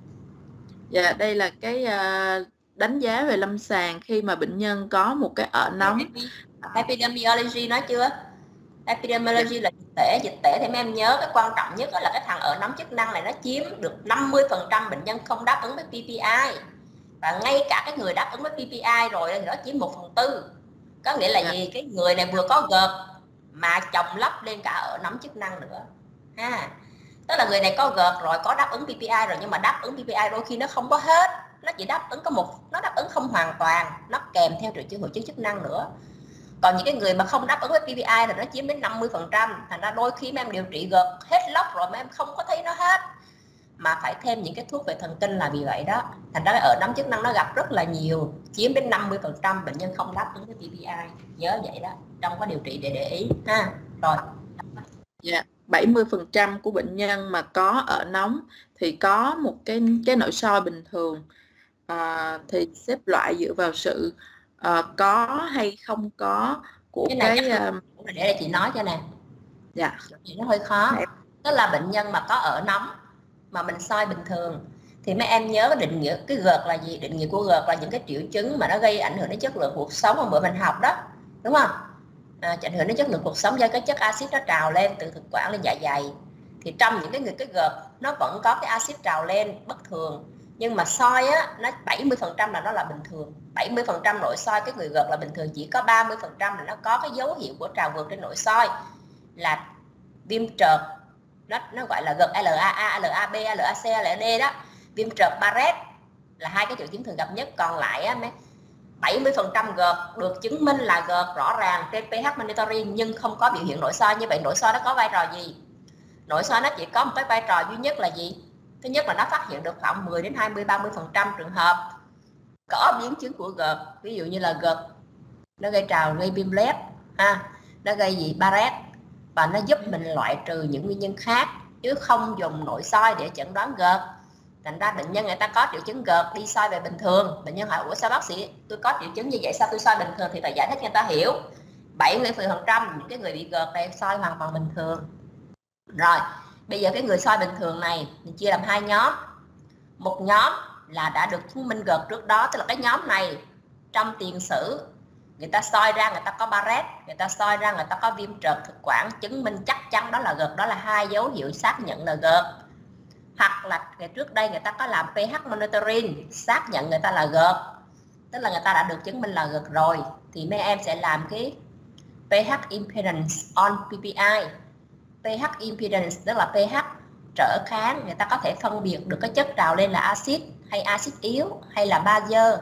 Speaker 2: Dạ, đây là cái đánh giá về lâm sàng khi mà bệnh nhân có một cái ở nóng.
Speaker 1: Epidemiology nói chưa? Epidemiology là dịch tễ thì mấy em nhớ cái quan trọng nhất là cái thằng ở nóng chức năng này nó chiếm được 50% bệnh nhân không đáp ứng với PPI, và ngay cả cái người đáp ứng với PPI rồi thì nó chiếm 1/4. Có nghĩa là gì? Cái người này vừa có GERD mà chồng lắp lên cả ở nóng chức năng nữa Tức là người này có GERD rồi, có đáp ứng PPI rồi, nhưng mà đáp ứng PPI đôi khi nó không có hết, nó chỉ đáp ứng nó đáp ứng không hoàn toàn, nó kèm theo triệu chứng hội chứng chức năng nữa. Còn những cái người mà không đáp ứng với PPI là nó chiếm đến 50%, thành ra đôi khi mấy em điều trị GERD hết lốc rồi mấy em không có thấy nó hết, mà phải thêm những cái thuốc về thần kinh là vì vậy đó. Thành ra ở nóng chức năng nó gặp rất là nhiều, chiếm đến 50% bệnh nhân không đáp ứng với PPI, nhớ vậy đó, trong có điều trị để ý Rồi.
Speaker 2: Dạ, 70% của bệnh nhân mà có ở nóng thì có một cái nội soi bình thường, thì xếp loại dựa vào sự có hay không có của cái
Speaker 1: để đây chị nói cho nè.
Speaker 2: Dạ.
Speaker 1: Nó hơi khó. Tức là bệnh nhân mà có ở nóng mà mình soi bình thường thì mấy em nhớ định nghĩa cái GERD là gì? Định nghĩa của GERD là những cái triệu chứng mà nó gây ảnh hưởng đến chất lượng cuộc sống, hôm bữa mình học đó, đúng không? Ảnh hưởng đến chất lượng cuộc sống do cái chất axit nó trào lên từ thực quản lên dạ dày. Thì trong những cái người cái GERD nó vẫn có cái axit trào lên bất thường, nhưng mà soi nó 70% là nó là bình thường, 70% nội soi cái người GERD là bình thường, chỉ có 30% là nó có cái dấu hiệu của trào ngược trên nội soi, là viêm trợt, nó gọi là GERD LAA, LAB, LAC, LAD đó, viêm trợt Barrett là hai cái triệu chứng thường gặp nhất. Còn lại 70% GERD được chứng minh là GERD rõ ràng trên pH monitoring nhưng không có biểu hiện nội soi. Như vậy nội soi nó có vai trò gì? Nội soi nó chỉ có một cái vai trò duy nhất là gì? Thứ nhất là nó phát hiện được khoảng 10 đến 20, 30% trường hợp có biến chứng của GERD. Ví dụ như là GERD nó gây trào, gây viêm loét, nó gây gì Barrett, và nó giúp mình loại trừ những nguyên nhân khác chứ không dùng nội soi để chẩn đoán GERD. Thành ra bệnh nhân người ta có triệu chứng GERD đi soi về bình thường, bệnh nhân hỏi ủa sao bác sĩ tôi có triệu chứng như vậy sao tôi soi bình thường, thì phải giải thích cho người ta hiểu 70% những cái người bị GERD này soi hoàn toàn bình thường. Rồi bây giờ cái người soi bình thường này mình chia làm hai nhóm. Một nhóm là đã được chứng minh GERD trước đó, tức là cái nhóm này trong tiền sử người ta soi ra người ta có Barrett, người ta soi ra người ta có viêm trợt thực quản, chứng minh chắc chắn đó là GERD, đó là hai dấu hiệu xác nhận là GERD. Hoặc là trước đây người ta có làm pH monitoring xác nhận người ta là GERD, tức là người ta đã được chứng minh là GERD rồi, thì mấy em sẽ làm cái pH impedance on PPI. pH impedance tức là pH trở kháng, người ta có thể phân biệt được cái chất trào lên là axit hay axit yếu hay là bazơ,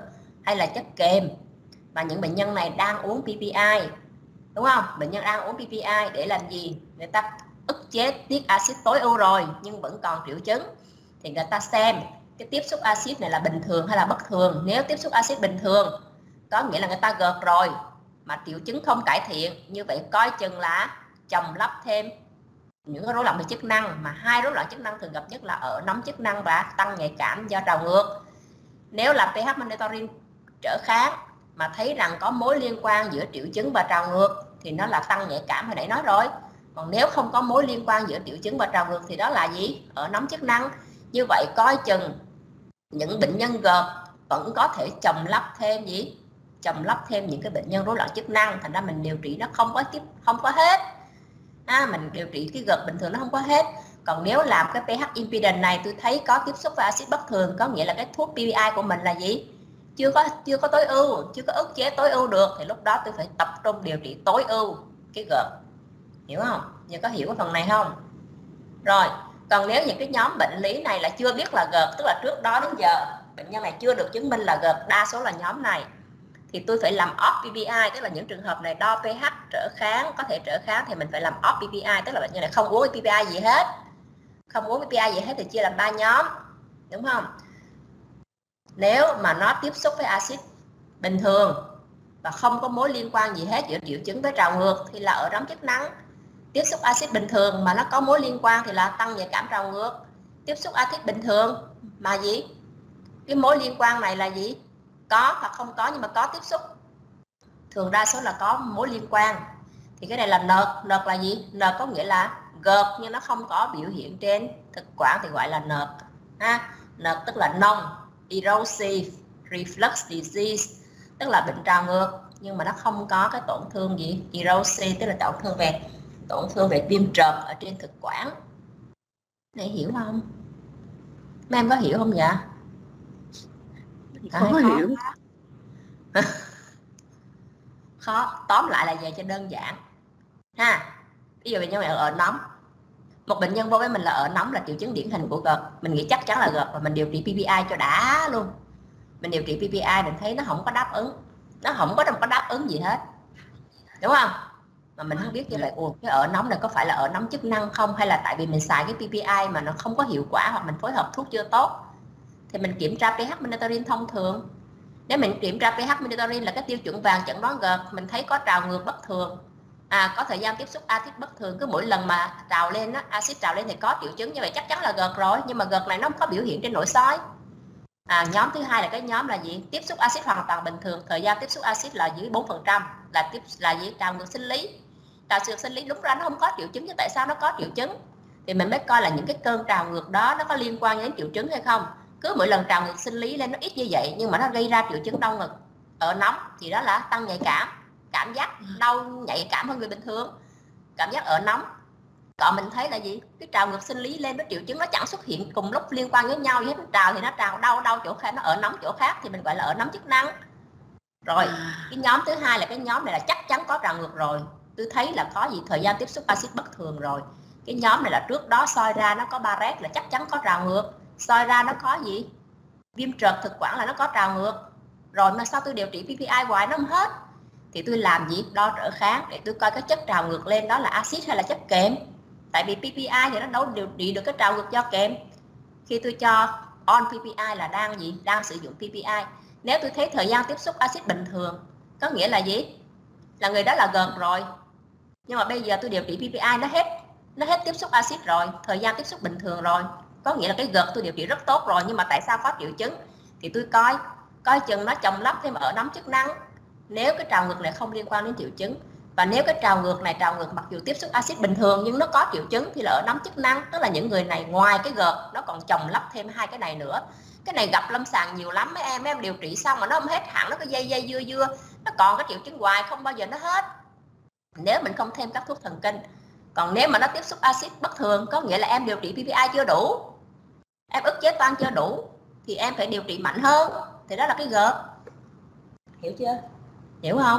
Speaker 1: hay là chất kềm, và những bệnh nhân này đang uống PPI, đúng không? Bệnh nhân đang uống PPI để làm gì? Người ta ức chế tiết axit tối ưu rồi nhưng vẫn còn triệu chứng, thì người ta xem cái tiếp xúc axit này là bình thường hay là bất thường. Nếu tiếp xúc axit bình thường có nghĩa là người ta gợt rồi mà triệu chứng không cải thiện, như vậy coi chừng là chồng lấp thêm những rối loạn về chức năng, mà hai rối loạn chức năng thường gặp nhất là ở nóng chức năng và tăng nhạy cảm do trào ngược. Nếu là pH monitoring trở kháng mà thấy rằng có mối liên quan giữa triệu chứng và trào ngược thì nó là tăng nhạy cảm, hồi nãy nói rồi. Còn nếu không có mối liên quan giữa triệu chứng và trào ngược thì đó là gì? Ở nóng chức năng. Như vậy coi chừng những bệnh nhân gợt vẫn có thể chồng lấp thêm gì? Chồng lấp thêm những cái bệnh nhân rối loạn chức năng, thành ra mình điều trị nó không có hết. Mình điều trị cái gợt bình thường nó không có hết. Còn nếu làm cái pH impedance này tôi thấy có tiếp xúc với axit bất thường, có nghĩa là cái thuốc PPI của mình là gì? Chưa có tối ưu, chưa có ức chế tối ưu được, thì lúc đó tôi phải tập trung điều trị tối ưu cái gợt. Hiểu không? Giờ có hiểu cái phần này không? Rồi, còn nếu những cái nhóm bệnh lý này là chưa biết là gợt, tức là trước đó đến giờ bệnh nhân này chưa được chứng minh là gợt, đa số là nhóm này, thì tôi phải làm off PPI, tức là những trường hợp này đo pH trở kháng, có thể trở kháng thì mình phải làm off PPI, tức là bệnh nhân này không uống PPI gì hết. Không uống PPI gì hết thì chia làm 3 nhóm, đúng không? Nếu mà nó tiếp xúc với axit bình thường và không có mối liên quan gì hết giữa triệu chứng với trào ngược thì là ở nóng chức năng. Tiếp xúc axit bình thường mà nó có mối liên quan thì là tăng nhạy cảm trào ngược. Tiếp xúc axit bình thường mà gì? Cái mối liên quan này là gì? Có hoặc không có, nhưng mà có tiếp xúc. Thường đa số là có mối liên quan. Thì cái này là nợt. Nợt là gì? Nợt có nghĩa là gợt nhưng nó không có biểu hiện trên thực quản thì gọi là nợt. Nợt tức là non-erosive reflux disease, tức là bệnh trào ngược nhưng mà nó không có cái tổn thương gì erosive, tức là tổn thương về viêm trợt ở trên thực quản. Này hiểu không? Mấy em có hiểu không vậy?
Speaker 2: Không có hiểu.
Speaker 1: Khó. Tóm lại là về cho đơn giản ha. Ví dụ bệnh nhân này ở nóng, một bệnh nhân vô với mình là ở nóng là triệu chứng điển hình của gợt, mình nghĩ chắc chắn là gợt và mình điều trị PPI cho đã luôn. Mình điều trị PPI mình thấy nó không có đáp ứng, nó không có đáp ứng gì hết, đúng không? Mà mình không biết như vậy, cái ở nóng này có phải là ở nóng chức năng không, hay là tại vì mình xài cái PPI mà nó không có hiệu quả, hoặc mình phối hợp thuốc chưa tốt. Thì mình kiểm tra pH monitoring thông thường. Nếu mình kiểm tra pH monitoring là cái tiêu chuẩn vàng chẩn đoán gợt, mình thấy có trào ngược bất thường, có thời gian tiếp xúc axit bất thường, cứ mỗi lần mà trào lên á, axit trào lên thì có triệu chứng, như vậy chắc chắn là gợt rồi. Nhưng mà gợt này nó không có biểu hiện trên nội soi. Nhóm thứ hai là cái nhóm là gì? Tiếp xúc axit hoàn toàn bình thường, thời gian tiếp xúc axit là dưới 4%, là gì? Trào ngược sinh lý. Trào ngược sinh lý đúng ra nó không có triệu chứng, nhưng tại sao nó có triệu chứng? Thì mình mới coi là những cái cơn trào ngược đó nó có liên quan đến triệu chứng hay không. Cứ mỗi lần trào ngược sinh lý lên nó ít như vậy nhưng mà nó gây ra triệu chứng đau ngực ở nóng thì đó là tăng nhạy cảm, cảm giác đau nhạy cảm hơn người bình thường, cảm giác ở nóng. Còn mình thấy là gì? Cái trào ngược sinh lý lên với triệu chứng nó chẳng xuất hiện cùng lúc liên quan với nhau, với trào thì nó trào đau chỗ khác, nó ở nóng chỗ khác thì mình gọi là ở nóng chức năng. Rồi cái nhóm thứ hai là cái nhóm này là chắc chắn có trào ngược rồi, tôi thấy là có gì thời gian tiếp xúc axit bất thường rồi. Cái nhóm này là trước đó soi ra nó có Barrett là chắc chắn có trào ngược, soi ra nó có gì? Viêm trợt thực quản là nó có trào ngược. Rồi mà sao tôi điều trị PPI hoài nó không hết? Thì tôi làm gì? Đo trở kháng để tôi coi cái chất trào ngược lên đó là axit hay là chất kềm. Tại vì PPI thì nó đâu điều trị được cái trào ngược do kềm. Khi tôi cho on PPI là đang gì? Đang sử dụng PPI. Nếu tôi thấy thời gian tiếp xúc axit bình thường, có nghĩa là gì? Là người đó là gợt rồi. Nhưng mà bây giờ tôi điều trị PPI nó hết tiếp xúc axit rồi, thời gian tiếp xúc bình thường rồi, có nghĩa là cái gợt tôi điều trị rất tốt rồi, nhưng mà tại sao có triệu chứng? Thì tôi coi chừng nó chồng lấp thêm ở nóng chức năng. Nếu cái trào ngược này không liên quan đến triệu chứng, và nếu cái trào ngược mặc dù tiếp xúc axit bình thường nhưng nó có triệu chứng thì là ở nóng chức năng, tức là những người này ngoài cái gợt nó còn chồng lấp thêm hai cái này nữa. Cái này gặp lâm sàng nhiều lắm mấy em điều trị xong mà nó không hết hẳn, nó cứ dây dưa, nó còn cái triệu chứng hoài không bao giờ nó hết nếu mình không thêm các thuốc thần kinh. Còn nếu mà nó tiếp xúc axit bất thường, có nghĩa là em điều trị PPI chưa đủ, em ức chế toan chưa đủ, thì em phải điều trị mạnh hơn, thì đó là cái gợt. Hiểu chưa? Hiểu không?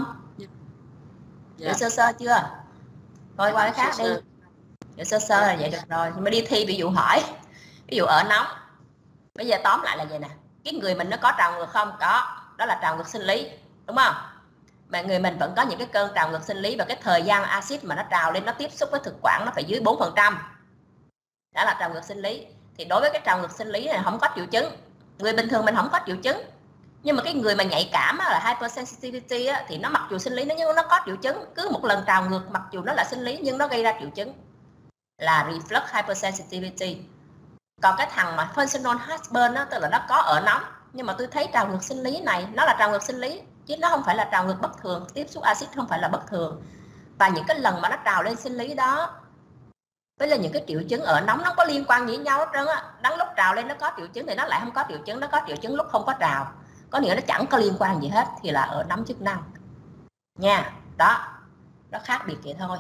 Speaker 1: Hiểu sơ chưa? Coi qua cái khác đi. Hiểu sơ là vậy được rồi. Nhưng mà đi thi ví dụ hỏi, ví dụ ở nóng, bây giờ tóm lại là vậy nè, cái người mình nó có trào ngược không? Có. đó là trào ngược sinh lý, đúng không? Mà người mình vẫn có những cái cơn trào ngược sinh lý, và cái thời gian axit mà nó trào lên, nó tiếp xúc với thực quản nó phải dưới 4%, đó là trào ngược sinh lý. Thì đối với cái trào ngược sinh lý này không có triệu chứng, người bình thường mình không có triệu chứng, nhưng mà cái người mà nhạy cảm là hypersensitivity á, thì nó mặc dù sinh lý nhưng nó có triệu chứng. Cứ một lần trào ngược mặc dù nó là sinh lý nhưng nó gây ra triệu chứng là reflux hypersensitivity. Còn cái thằng mà functional heartburn á, tức là nó có ở nóng, nhưng mà tôi thấy trào ngược sinh lý này nó là trào ngược sinh lý chứ nó không phải là trào ngược bất thường, tiếp xúc axit không phải là bất thường. Và những cái lần mà nó trào lên sinh lý đó với là những cái triệu chứng ở nóng nó có liên quan gì nhau hết trơn á. Đắng lúc trào lên nó có triệu chứng thì nó lại không có triệu chứng, nó có triệu chứng lúc không có trào, có nghĩa nó chẳng có liên quan gì hết, thì là ở nóng chức năng nha. Đó, nó khác biệt vậy thôi.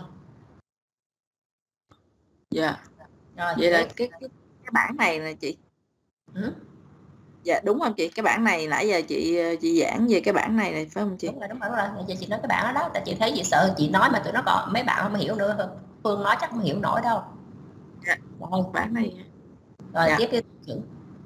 Speaker 2: Dạ. Rồi, vậy là cái bảng này là chị. Dạ đúng không chị? Cái bảng này nãy giờ chị giảng về cái bảng này này phải không chị?
Speaker 1: Đúng rồi. Giờ chị nói cái bảng đó, tại chị thấy chị sợ chị nói mà tụi nó còn mấy bạn không hiểu nữa. Phương nói chắc không hiểu nổi đâu.
Speaker 2: Dạ. Rồi, bảng này.
Speaker 1: Rồi tiếp tiêu chuẩn.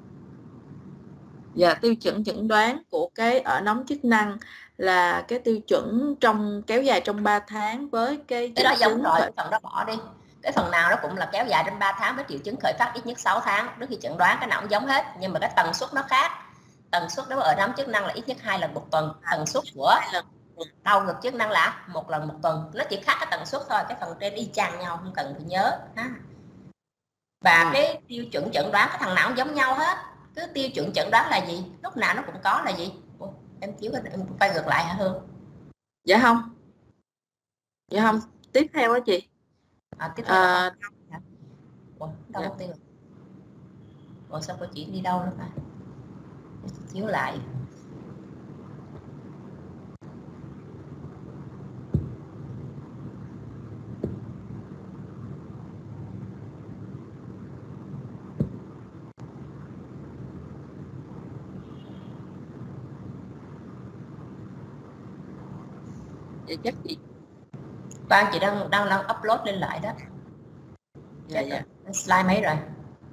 Speaker 2: Dạ, tiêu chuẩn chẩn đoán của cái ở nóng chức năng là cái tiêu chuẩn trong kéo dài trong 3 tháng với cái
Speaker 1: đó giống rồi, cái phần đó bỏ đi. Cái phần nào nó cũng là kéo dài trong 3 tháng với triệu chứng khởi phát ít nhất 6 tháng trước khi chẩn đoán, cái nào cũng giống hết, nhưng mà cái tần suất nó khác. Tần suất nếu ở nóng chức năng là ít nhất 2 lần một tuần, tần suất của đau ngực chức năng là 1 lần một tuần. Nó chỉ khác cái tần suất thôi, cái phần trên y chang nhau, không cần phải nhớ ha. Và cái tiêu chuẩn chẩn đoán cái thằng nào cũng giống nhau hết. Cứ tiêu chuẩn chẩn đoán là gì, lúc nào nó cũng có là gì. Ủa, em chiếu em quay ngược lại hả Hương?
Speaker 2: Dạ không. Dạ không. Tiếp theo đó chị.
Speaker 1: Tiếp theo là Ủa, đâu mất tiêu rồi. Ủa sao cô chị đi đâu nữa phải? Chiếu lại.
Speaker 2: Dạ chắc chị.
Speaker 1: Bạn chị đang upload lên lại đó.
Speaker 2: Dạ.
Speaker 1: Slide mấy rồi?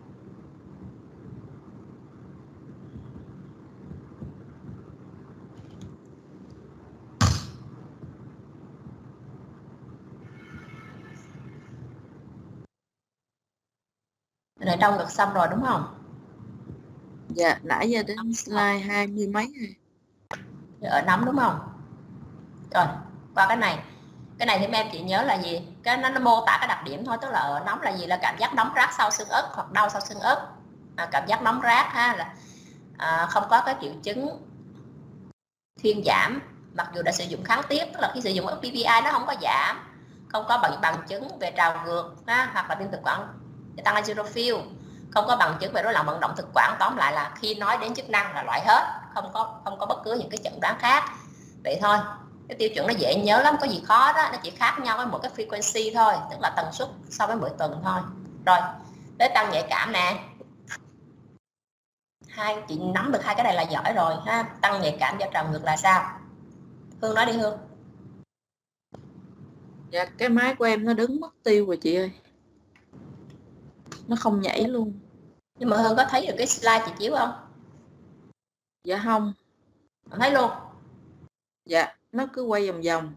Speaker 1: Này đau ngực xong rồi đúng không?
Speaker 2: Dạ, nãy giờ đến slide 20 mấy rồi.
Speaker 1: Ở nóng đúng không? Rồi, qua cái này thì em chỉ nhớ là gì? Cái nó mô tả cái đặc điểm thôi, tức là ở nóng là gì? Là cảm giác nóng rát sau xương ức hoặc đau sau xương ức. Cảm giác nóng rát ha, là không có cái triệu chứng thuyên giảm mặc dù đã sử dụng kháng tiếp, tức là khi sử dụng PPI nó không có giảm, không có bằng chứng về trào ngược ha, hoặc là viêm thực quản tăng eosinophil, không có bằng chứng về rối loạn vận động thực quản. Tóm lại là khi nói đến chức năng là loại hết, không có bất cứ những cái chẩn đoán khác. Vậy thôi, cái tiêu chuẩn nó dễ nhớ lắm, có gì khó đó, nó chỉ khác nhau với một cái frequency thôi, tức là tần suất so với mỗi tuần thôi. Rồi tới tăng nhạy cảm nè, chị nắm được hai cái này là giỏi rồi ha. Tăng nhạy cảm do trào ngược là sao? Hương nói đi Hương.
Speaker 2: Dạ, cái máy của em nó đứng mất tiêu rồi chị ơi, nó không nhảy luôn.
Speaker 1: Nhưng mà Hương có thấy được cái slide chị chiếu không?
Speaker 2: Dạ không.
Speaker 1: Không thấy luôn.
Speaker 2: Dạ, nó cứ quay vòng vòng.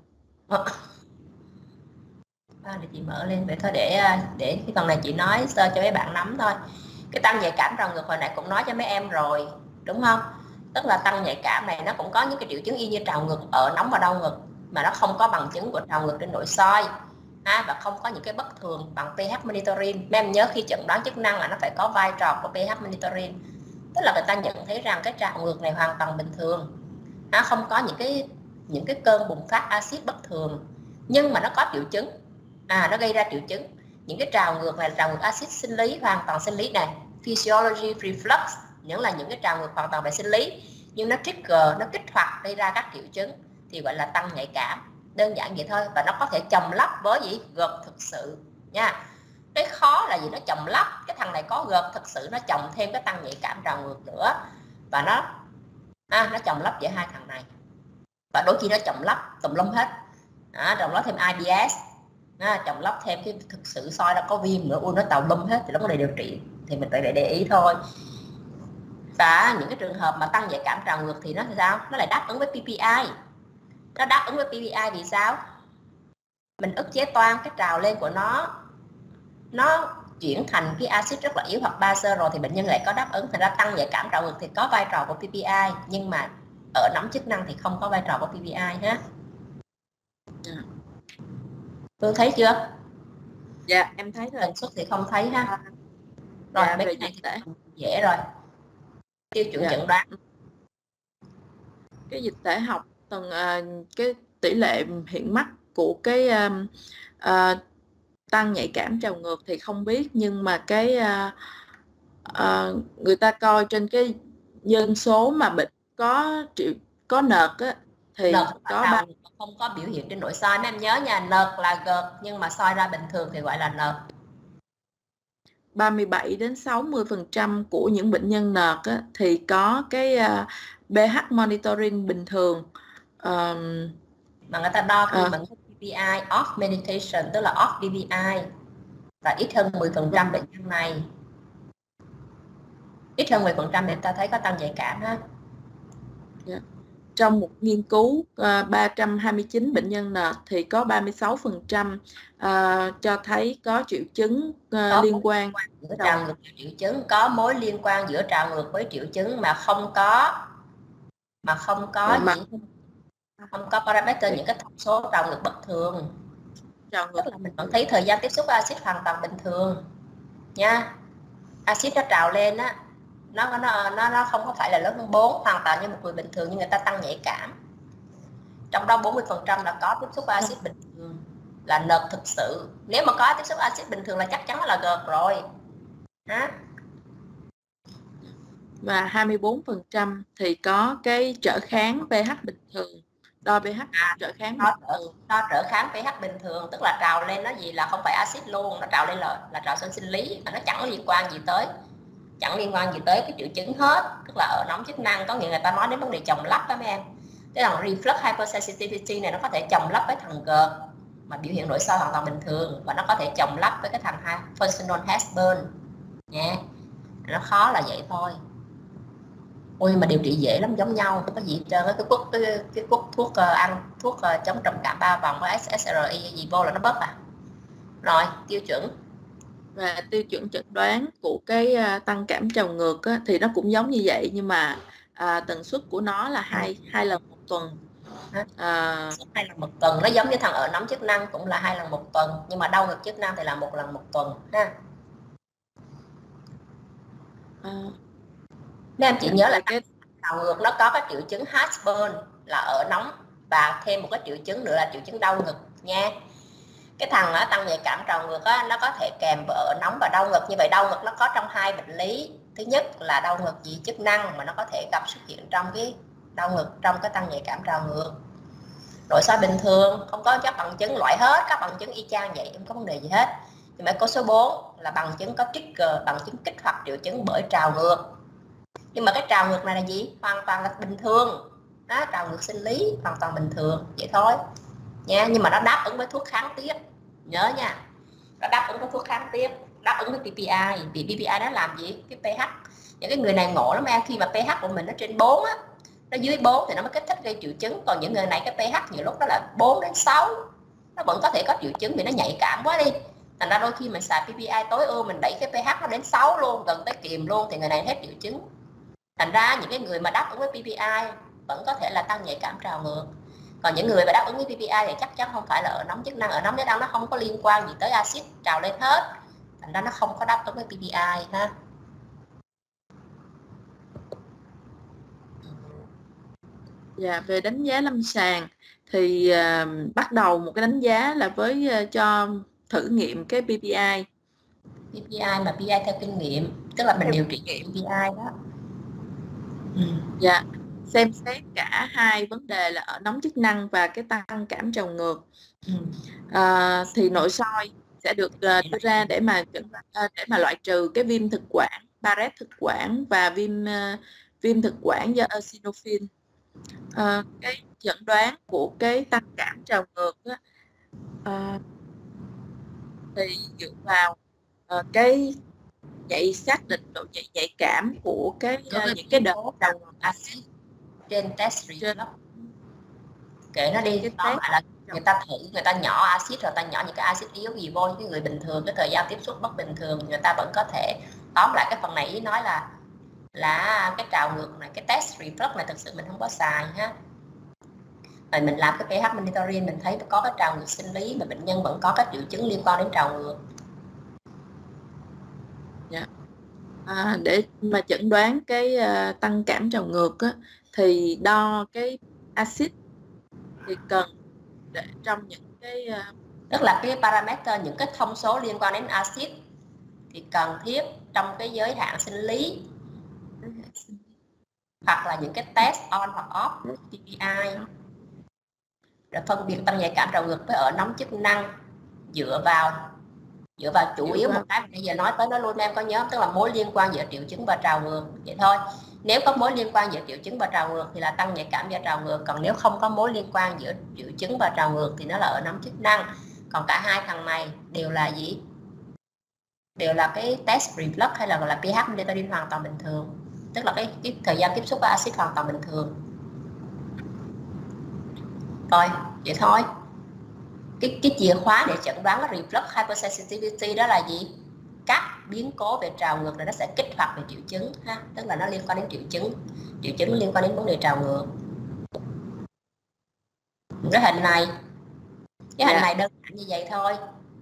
Speaker 1: Để chị mở lên vậy thôi, để cái phần này chị nói sơ cho mấy bạn nắm thôi. Cái tăng nhạy cảm trào ngược hồi nãy cũng nói cho mấy em rồi đúng không? Tức là tăng nhạy cảm này nó cũng có những cái triệu chứng y như trào ngược ở nóng và đau ngực, mà nó không có bằng chứng của trào ngược trên nội soi và không có những cái bất thường bằng pH monitoring. Mấy em nhớ khi chẩn đoán chức năng là nó phải có vai trò của pH monitoring, tức là người ta nhận thấy rằng cái trào ngược này hoàn toàn bình thường, không có những cái cơn bùng phát axit bất thường, nhưng mà nó có triệu chứng, nó gây ra triệu chứng. Những cái trào ngược này là trào ngược axit sinh lý, hoàn toàn sinh lý này, physiology reflux, những cái trào ngược hoàn toàn về sinh lý, nhưng nó trigger, nó kích hoạt gây ra các triệu chứng thì gọi là tăng nhạy cảm. Đơn giản vậy thôi, và nó có thể chồng lắp với gì? GERD thực sự nha. Cái khó là gì? Nó chồng lắp, cái thằng này có GERD thực sự, nó chồng thêm cái tăng nhạy cảm trào ngược nữa, và nó chồng lắp giữa hai thằng này, và đôi khi nó chồng lắp tùm lum hết, chồng lắp thêm IBS, chồng lắp thêm cái thực sự soi nó có viêm nữa, nó tàu lum hết, thì nó có để điều trị thì mình phải để ý thôi. Và những cái trường hợp mà tăng nhạy cảm trào ngược thì nó là sao? Nó lại đáp ứng với PPI. Nó đáp ứng với PPI vì sao? Mình ức chế toan cái trào lên của nó chuyển thành cái axit rất là yếu hoặc base rồi thì bệnh nhân lại có đáp ứng. Thành ra tăng nhạy cảm trào ngược thì có vai trò của PPI, nhưng mà ở nóng chức năng thì không có vai trò của PPI ha. Tôi thấy chưa?
Speaker 2: Dạ em thấy rồi.
Speaker 1: Tần suất thì không thấy ha. Rồi
Speaker 2: Dạ,
Speaker 1: mấy
Speaker 2: về
Speaker 1: cái này
Speaker 2: dịch tễ
Speaker 1: thì dễ rồi. Tiêu chuẩn chẩn đoán.
Speaker 2: Cái dịch tễ học cái tỷ lệ hiện mắc của cái tăng nhạy cảm trào ngược thì không biết, nhưng mà cái người ta coi trên cái dân số mà bệnh có nợt á, thì
Speaker 1: Nợt
Speaker 2: có
Speaker 1: không có biểu hiện trên nội soi. Mấy em nhớ nha, nợt là gợt nhưng mà soi ra bình thường thì gọi là nợt.
Speaker 2: 37 đến 60% của những bệnh nhân nợt á, thì có cái pH monitoring bình thường,
Speaker 1: mà người ta đo bằng PPI off medication, tức là off PPI, và ít hơn 10% bệnh nhân này, ít hơn 10% thì ta thấy có tăng nhạy cảm ha.
Speaker 2: Trong một nghiên cứu 329 bệnh nhân nợt thì có 36% cho thấy có triệu chứng liên quan
Speaker 1: giữa trào ngược triệu chứng, có mối liên quan giữa trào ngược với triệu chứng mà không có không có parameter, những cái thông số trào ngược bất thường. Tức là mình vẫn thấy thời gian tiếp xúc với axit hoàn toàn bình thường nha. Axit nó trào lên á, nó không có phải là lớn hơn 4, hoàn toàn như một người bình thường, nhưng người ta tăng nhạy cảm. Trong đó 40% là có tiếp xúc với axit bình thường, là nợt thực sự. Nếu mà có tiếp xúc axit bình thường là chắc chắn là gợt rồi.
Speaker 2: Và 24% thì có cái trở kháng pH bình thường, đo pH trở kháng
Speaker 1: đo trở kháng pH bình thường, tức là trào lên nó gì là không phải axit luôn, nó trào lên là trào lên sinh lý, mà nó chẳng liên quan gì tới cái triệu chứng hết. Tức là ở nóng chức năng, có nghĩa người ta nói đến vấn đề chồng lắp đó mấy em. Cái thằng reflux hypersensitivity này nó có thể chồng lắp với thằng gợt mà biểu hiện nội soi hoàn toàn bình thường, và nó có thể chồng lắp với cái thằng functional Hesburn nha. Nó khó là vậy thôi. Ôi mà điều trị dễ lắm, giống nhau, không có gì trơn. Cái thuốc ăn thuốc chống trầm cảm 3 vòng với SSRI gì vô là nó bớt à. Rồi tiêu chuẩn.
Speaker 2: Và tiêu chuẩn chẩn đoán của cái tăng cảm trào ngược á, thì nó cũng giống như vậy, nhưng mà tần suất của nó là hai lần một tuần.
Speaker 1: 2 lần một tuần, nó giống như thằng ở nóng chức năng cũng là 2 lần một tuần, nhưng mà đau ngực chức năng thì là 1 lần một tuần ha. Nên em chỉ nhớ là cái trào ngược nó có cái triệu chứng heartburn là ở nóng, và thêm một cái triệu chứng nữa là triệu chứng đau ngực nha. Cái thằng tăng nhạy cảm trào ngược á, nó có thể kèm ở nóng và đau ngực. Như vậy đau ngực nó có trong 2 bệnh lý. Thứ nhất là đau ngực dị chức năng, mà nó có thể gặp xuất hiện trong cái đau ngực trong cái tăng nhạy cảm trào ngược. Nội soi bình thường không có các bằng chứng, loại hết các bằng chứng y chang vậy, không có vấn đề gì hết. Nhưng mà có số 4 là bằng chứng có trigger, bằng chứng kích hoạt triệu chứng bởi trào ngược. Nhưng mà cái trào ngược này là gì? Hoàn toàn là bình thường đó, trào ngược sinh lý hoàn toàn bình thường vậy thôi nha. Nhưng mà nó đáp ứng với thuốc kháng tiếp, nhớ nha, nó đáp ứng với thuốc kháng tiếp, đáp ứng với PPI. Vì PPI nó làm gì? Cái pH. Những cái người này ngộ lắm em, khi mà pH của mình nó trên 4 á, nó dưới 4 thì nó mới kích thích gây triệu chứng. Còn những người này cái pH nhiều lúc đó là 4 đến 6, nó vẫn có thể có triệu chứng vì nó nhạy cảm quá đi. Thành ra đôi khi mình xài PPI tối ưu, mình đẩy cái pH nó đến 6 luôn, gần tới kiềm luôn, thì người này hết triệu chứng. Thành ra những cái người mà đáp ứng với PPI vẫn có thể là tăng nhạy cảm trào ngược. Còn những người mà đáp ứng với PPI thì chắc chắn không phải là ở nóng chức năng. Ở nóng chức năng nó không có liên quan gì tới axit trào lên hết, thành ra nó không có đáp ứng với PPI ha.
Speaker 2: Dạ, về đánh giá lâm sàng thì bắt đầu một cái đánh giá là với cho thử nghiệm cái PPI.
Speaker 1: PPI mà PPI theo kinh nghiệm, tức là mình điều trị PPI đó.
Speaker 2: Dạ, xem xét cả hai vấn đề là ở nóng chức năng và cái tăng cảm trào ngược. Thì nội soi sẽ được đưa ra để mà loại trừ cái viêm thực quản, Barrett thực quản và viêm thực quản do eosinophil. Cái chẩn đoán của cái tăng cảm trào ngược á, thì dựa vào cái xác định độ nhạy cảm của những cái đợt
Speaker 1: đầu axit trên test reflux. Kệ nó đi, tóm lại là người ta thử, người ta nhỏ axit rồi ta nhỏ những cái axit yếu gì vô những người bình thường, cái thời gian tiếp xúc bất bình thường, người ta vẫn có thể. Tóm lại cái phần này ý nói là cái trào ngược này, cái test reflux này thực sự mình không có xài ha. Rồi mình làm cái pH monitoring, mình thấy có cái trào ngược sinh lý mà bệnh nhân vẫn có các triệu chứng liên quan đến trào ngược.
Speaker 2: Để mà chẩn đoán cái tăng cảm trào ngược á, thì đo cái axit thì cần để trong những cái
Speaker 1: tức là cái parameter, những cái thông số liên quan đến axit thì cần thiết trong cái giới hạn sinh lý, hoặc là những cái test on hoặc off PPI, để phân biệt tăng nhạy cảm trào ngược với ở nóng chức năng dựa vào chủ yếu một cái bây giờ nói tới nó luôn, em có nhớ, tức là mối liên quan giữa triệu chứng và trào ngược vậy thôi. Nếu có mối liên quan giữa triệu chứng và trào ngược thì là tăng nhạy cảm do trào ngược, còn nếu không có mối liên quan giữa triệu chứng và trào ngược thì nó là ở nóng chức năng. Còn cả hai thằng này đều là gì? Đều là cái test reflux hay là gọi là pH monitoring hoàn toàn bình thường, tức là cái thời gian tiếp xúc với axit hoàn toàn bình thường. Rồi vậy thôi. Cái chìa khóa để chẩn đoán cái reflux hypersensitivity đó là gì? Các biến cố về trào ngược là nó sẽ kích hoạt về triệu chứng ha, tức là nó liên quan đến triệu chứng liên quan đến vấn đề trào ngược. Cái hình này đơn giản như vậy thôi.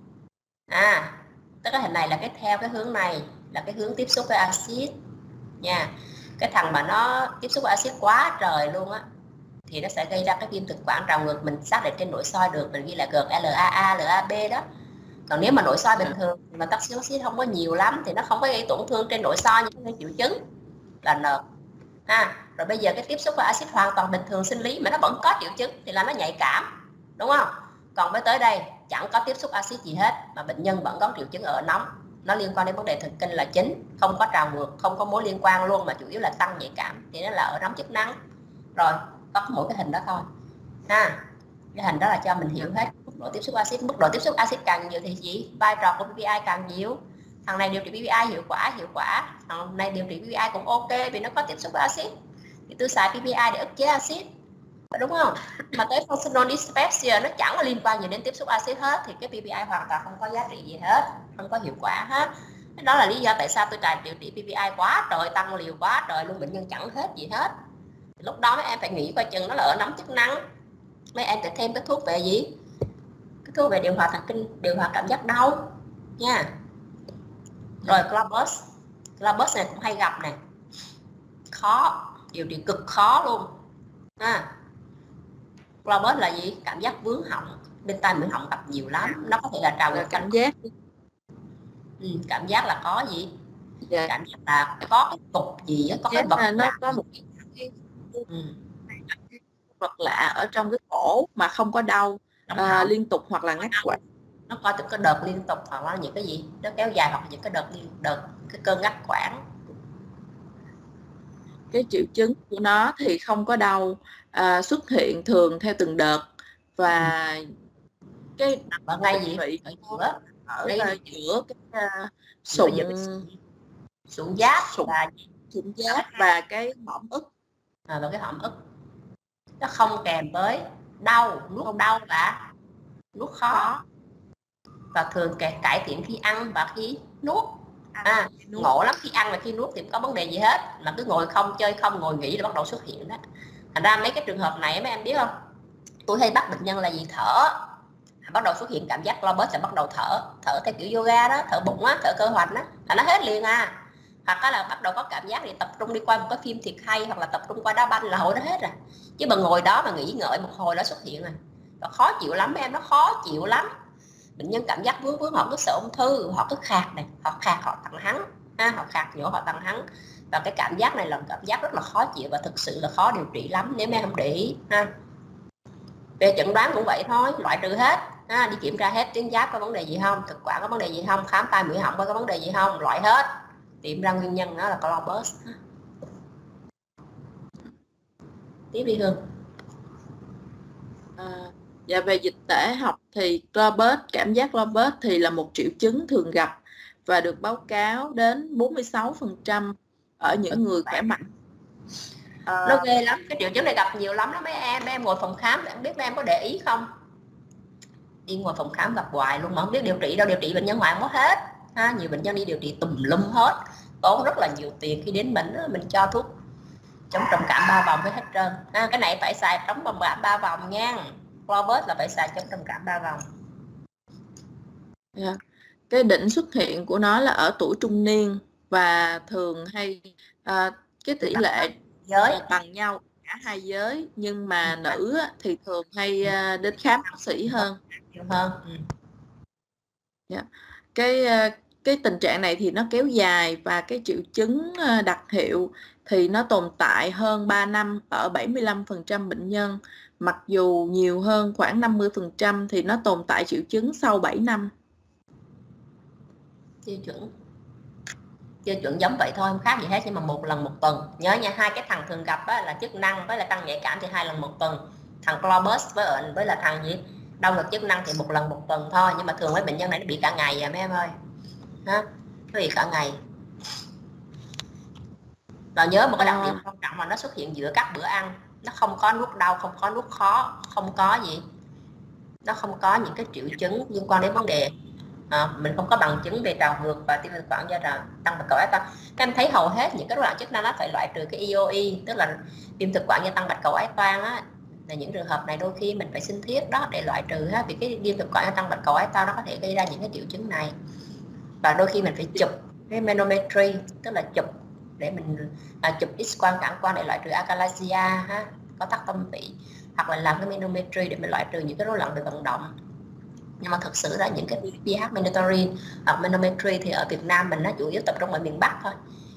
Speaker 1: Tức cái hình này là theo cái hướng này là cái hướng tiếp xúc với axit nha. Cái thằng mà nó tiếp xúc với axit quá trời luôn á thì nó sẽ gây ra cái viêm thực quản trào ngược, mình xác định trên nội soi được, mình ghi là GLAA, LAB đó. Còn nếu mà nội soi bình thường mà toxic axit không có nhiều lắm thì nó không có gây tổn thương trên nội soi những cái triệu chứng là N ha. Rồi bây giờ cái tiếp xúc với axit hoàn toàn bình thường sinh lý mà nó vẫn có triệu chứng thì là nó nhạy cảm, đúng không? Còn với tới đây chẳng có tiếp xúc axit gì hết mà bệnh nhân vẫn có triệu chứng ở nóng, nó liên quan đến vấn đề thần kinh là chính, không có trào ngược, không có mối liên quan luôn, mà chủ yếu là tăng nhạy cảm thì nó là ở nóng chức năng. Rồi có mỗi cái hình đó thôi ha. Cái hình đó là cho mình hiểu hết mức độ tiếp xúc axit. Mức độ tiếp xúc axit càng nhiều thì gì? Vai trò của PPI càng nhiều. Thằng này điều trị PPI hiệu quả, thằng này điều trị PPI cũng ok vì nó có tiếp xúc với axit thì tôi xài PPI để ức chế axit, đúng không? Mà tới functional dyspepsia nó chẳng có liên quan gì đến tiếp xúc axit hết thì cái PPI hoàn toàn không có giá trị gì hết, không có hiệu quả hết. Đó là lý do tại sao tôi điều trị PPI quá trời, tăng liều quá trời luôn, bệnh nhân chẳng hết gì hết. Lúc đó mấy em phải nghĩ coi chừng nó là ở nóng chức năng, mấy em phải thêm cái thuốc về gì? Cái thuốc về điều hòa thần kinh, điều hòa cảm giác đau nha. Rồi Globus này cũng hay gặp này, khó, điều trị cực khó luôn ha. Globus là gì? Cảm giác vướng họng, bên tai mũi họng gặp nhiều lắm, nó có thể là trào ngược
Speaker 2: cảm giác.
Speaker 1: Cảm giác là có gì? Cảm giác là có cái cục gì á, có cái bật
Speaker 2: nó có một cái vật lạ ở trong cái cổ mà không có đau liên tục hoặc là ngắt quãng.
Speaker 1: Nó có những cái đợt liên tục hoặc là những cái gì nó kéo dài, hoặc những cái đợt cái cơn ngắt quãng.
Speaker 2: Cái triệu chứng của nó thì không có đau, xuất hiện thường theo từng đợt và cái
Speaker 1: ở ngay gì
Speaker 2: ở giữa cái
Speaker 1: sụn giáp
Speaker 2: và cái hõm ức,
Speaker 1: và cái hõm ức. Nó không kèm với đau, nuốt đau và nuốt khó, và thường cải thiện khi ăn và khi nuốt. Ngộ lắm, khi ăn và khi nuốt thì không có vấn đề gì hết, mà cứ ngồi không, chơi không, ngồi nghỉ là bắt đầu xuất hiện đó. Thành ra mấy cái trường hợp này mấy em biết không, tôi hay bắt bệnh nhân là gì? Thở, bắt đầu xuất hiện cảm giác lo bớt là bắt đầu thở theo kiểu yoga đó, thở bụng á, thở cơ hoành á, là nó hết liền à. Hoặc là bắt đầu có cảm giác thì tập trung đi qua một cái phim thiệt hay, hoặc là tập trung qua đá banh là hồi nó hết rồi. Chứ mà ngồi đó mà nghĩ ngợi một hồi nó xuất hiện rồi. Nó khó chịu lắm em, nó khó chịu lắm. Bệnh nhân cảm giác vướng họ cứ sợ ung thư, họ cứ khạc này, họ khạc, họ thằng hắn, họ khạc nhổ, họ thằng hắn. Và cái cảm giác này là cảm giác rất là khó chịu và thực sự là khó điều trị lắm nếu em không để ý ha. Về chẩn đoán cũng vậy thôi, loại trừ hết, đi kiểm tra hết tuyến giáp có vấn đề gì không, thực quản có vấn đề gì không, khám tai mũi họng có vấn đề gì không, loại hết, tìm ra nguyên nhân đó là Globus. Tiếp đi Hương.
Speaker 2: Về dịch tễ học thì Globus, cảm giác Globus thì là một triệu chứng thường gặp và được báo cáo đến 46% ở những người khỏe mạnh.
Speaker 1: Nó ghê lắm, cái triệu chứng này gặp nhiều lắm đó mấy em ngồi phòng khám, em biết mấy em có để ý không? Đi ngồi phòng khám gặp hoài luôn mà không biết điều trị đâu, điều trị bệnh nhân ngoại không có hết ha. Nhiều bệnh nhân đi điều trị tùm lum hết, tốn rất là nhiều tiền, khi đến mình cho thuốc chống trầm cảm 3 vòng với hết trơn. Cái này phải xài chống trầm cảm 3 vòng nha. Clobus là phải xài chống trầm cảm 3 vòng.
Speaker 2: Cái đỉnh xuất hiện của nó là ở tuổi trung niên và thường hay cái tỷ lệ
Speaker 1: giới
Speaker 2: bằng nhau cả hai giới, nhưng mà nữ thì thường hay đến khám bác sĩ hơn.
Speaker 1: nhiều hơn.
Speaker 2: Cái tình trạng này thì nó kéo dài và cái triệu chứng đặc hiệu thì nó tồn tại hơn 3 năm ở 75% bệnh nhân, mặc dù nhiều hơn khoảng 50% thì nó tồn tại triệu chứng sau 7 năm.
Speaker 1: Tiêu chuẩn giống vậy thôi, không khác gì hết, nhưng mà 1 lần 1 tuần. Nhớ nha, hai cái thằng thường gặp là chức năng với là tăng nhạy cảm thì 2 lần 1 tuần. Thằng Clobus với là thằng gì đau ngực chức năng thì 1 lần 1 tuần thôi, nhưng mà thường với bệnh nhân này nó bị cả ngày mấy em ơi ha, nó bị cả ngày. Rồi nhớ một cái đặc điểm quan trọng là nó xuất hiện giữa các bữa ăn, nó không có nuốt đau, không có nuốt khó, không có gì, nó không có những cái triệu chứng liên quan đến vấn đề mình không có bằng chứng về trào ngược và tiêu thực quản do tăng bạch cầu ái toan. Các em thấy hầu hết những cái rối loạn chức năng nó phải loại trừ cái EOE, tức là viêm thực quản do tăng bạch cầu ái toan á, là những trường hợp này đôi khi mình phải sinh thiết đó để loại trừ ha, vì cái viêm thực quản do tăng bạch cầu ái toan nó có thể gây ra những cái triệu chứng này. Và đôi khi mình phải chụp cái manometry, tức là chụp để mình chụp X quang cản quang để loại trừ achalasia ha, có tắc tâm vị, hoặc là làm cái manometry để mình loại trừ những cái rối loạn về vận động. Nhưng mà thực sự là những cái pH manometry hoặc manometry thì ở Việt Nam mình nó chủ yếu tập trung ở miền Bắc thôi.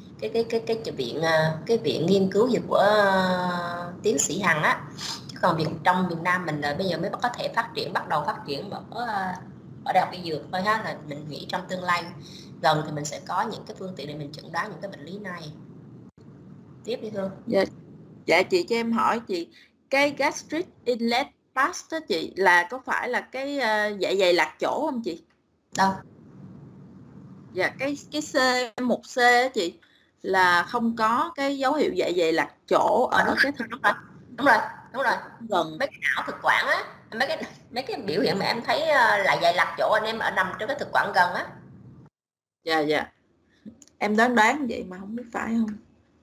Speaker 1: Cái viện nghiên cứu gì của tiến sĩ Hằng á, chứ còn trong miền Nam mình là bây giờ mới có thể bắt đầu phát triển ở đại học y dược thôi ha, là mình nghĩ trong tương lai gần thì mình sẽ có những cái phương tiện để mình chẩn đoán những cái bệnh lý này. Tiếp đi Hương.
Speaker 2: Dạ chị cho em hỏi chị, cái gastric inlet pass đó chị là có phải là cái dạ dày lạc chỗ không chị?
Speaker 1: Đâu?
Speaker 2: Dạ cái C1C đó chị là không có cái dấu hiệu dạ dày lạc chỗ ở cái
Speaker 1: đúng rồi gần mấy cái não thực quản á, mấy cái biểu hiện mà em thấy là dày lạc chỗ anh em ở nằm trong cái thực quản gần á.
Speaker 2: Dạ em đoán vậy mà không biết phải không.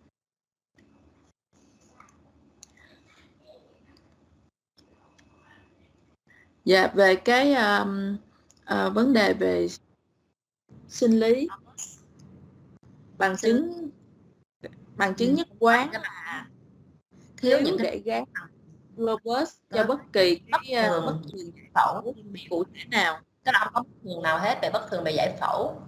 Speaker 2: Dạ về cái vấn đề về sinh lý, bằng chứng nhất quán là thiếu những để ghép Clobus cho bất kỳ giải phẫu cụ thể nào.
Speaker 1: Tức là không có bất thường nào hết về bất thường về giải phẫu.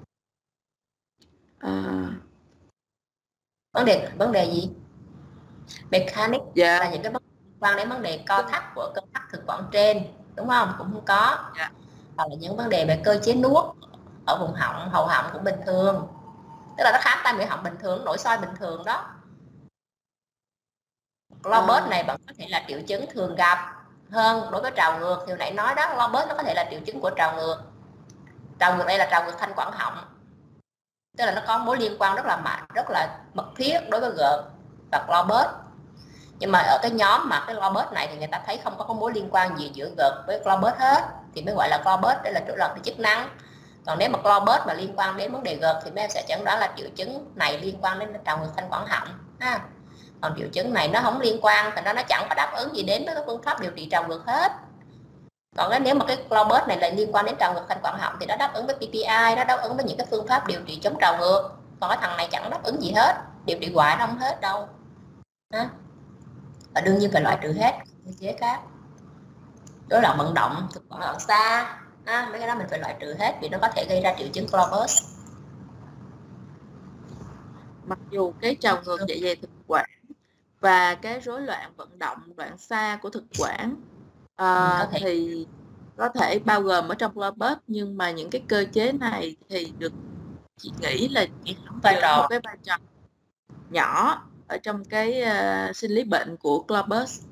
Speaker 1: Vấn đề gì? Mechanic là những cái vấn đề liên quan đến vấn đề co thắt của cơ thắt thực quản trên, đúng không? Cũng không có. Hoặc là những vấn đề về cơ chế nuốt ở vùng họng, hầu họng cũng bình thường, tức là nó khám tai mũi họng bình thường, nội soi bình thường đó. Clobus này vẫn có thể là triệu chứng thường gặp hơn đối với trào ngược. Thì nãy nói đó, Clobus nó có thể là triệu chứng của trào ngược. Trào ngược đây là trào ngược thanh quản họng, tức là nó có mối liên quan rất là mạnh, rất là mật thiết đối với GERD và Clobus. Nhưng mà ở cái nhóm mà cái Clobus này thì người ta thấy không có mối liên quan gì giữa GERD với Clobus hết, thì mới gọi là Clobus, đây là rối loạn về chức năng. Còn nếu mà Clobus mà liên quan đến vấn đề GERD thì mấy em sẽ chẩn đoán là triệu chứng này liên quan đến trào ngược thanh quản họng ha. Còn triệu chứng này nó không liên quan, thành ra nó chẳng có đáp ứng gì đến với các phương pháp điều trị trào ngược hết. Còn nếu mà cái Clobus này lại liên quan đến trào ngược thanh quản họng thì nó đáp ứng với PPI, nó đáp ứng với những cái phương pháp điều trị chống trào ngược. Còn cái thằng này chẳng đáp ứng gì hết, điều trị hoài nó không hết đâu ha. Và đương nhiên phải loại trừ hết cơ chế khác, rối loạn vận động, thực quản loạn xa mấy cái đó mình phải loại trừ hết vì nó có thể gây ra triệu chứng Clobus.
Speaker 2: Mặc dù cái trào ngược dạ dày thực quản và cái rối loạn vận động loạn xạ của thực quản thì có thể bao gồm ở trong Clobus, nhưng mà những cái cơ chế này thì được chị nghĩ là chỉ một cái vai trò nhỏ ở trong cái sinh lý bệnh của Clobus.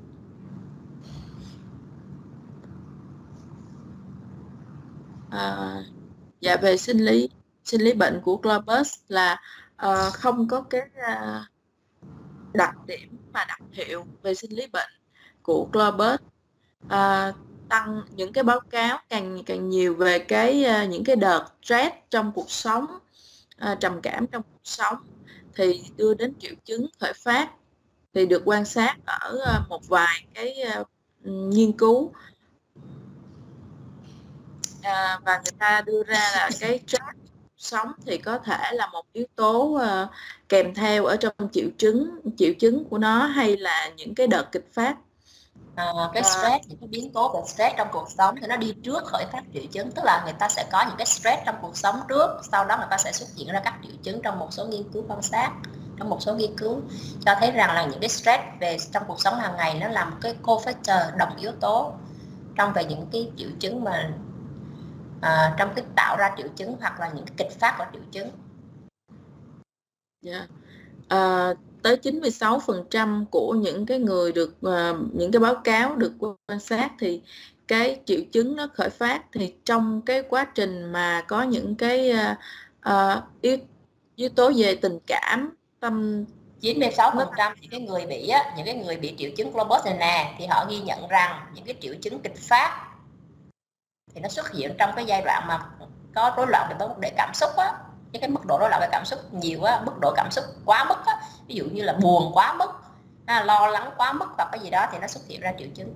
Speaker 2: Dạ về sinh sinh lý bệnh của Globus là không có cái đặc điểm mà đặc hiệu về sinh lý bệnh của Globus. Tăng những cái báo cáo càng nhiều về những cái đợt stress trong cuộc sống, trầm cảm trong cuộc sống thì đưa đến triệu chứng khởi phát, thì được quan sát ở một vài cái nghiên cứu, và người ta đưa ra là cái stress sống thì có thể là một yếu tố kèm theo ở trong triệu chứng của nó, hay là những cái đợt kịch phát.
Speaker 1: Cái stress, những cái biến cố về stress trong cuộc sống thì nó đi trước khởi phát triệu chứng, tức là người ta sẽ có những cái stress trong cuộc sống trước, sau đó người ta sẽ xuất hiện ra các triệu chứng. Trong một số nghiên cứu quan sát, trong một số nghiên cứu cho thấy rằng là những cái stress về trong cuộc sống hàng ngày nó là một cái cofactor, đồng yếu tố trong về những cái triệu chứng mà trong cái tạo ra triệu chứng hoặc là những cái kịch phát của triệu chứng.
Speaker 2: Tới 96% của những cái người được những cái báo cáo được quan sát thì cái triệu chứng nó khởi phát thì trong cái quá trình mà có những cái yếu tố về tình cảm, tâm.
Speaker 1: 96% những cái người bị triệu chứng Globus này nè thì họ ghi nhận rằng những cái triệu chứng kịch phát thì nó xuất hiện trong cái giai đoạn mà có rối loạn về vấn đề cảm xúc á, những cái mức độ rối loạn về cảm xúc nhiều á, mức độ cảm xúc quá mức á, ví dụ như là buồn quá mức, lo lắng quá mức hoặc cái gì đó thì nó xuất hiện ra triệu chứng.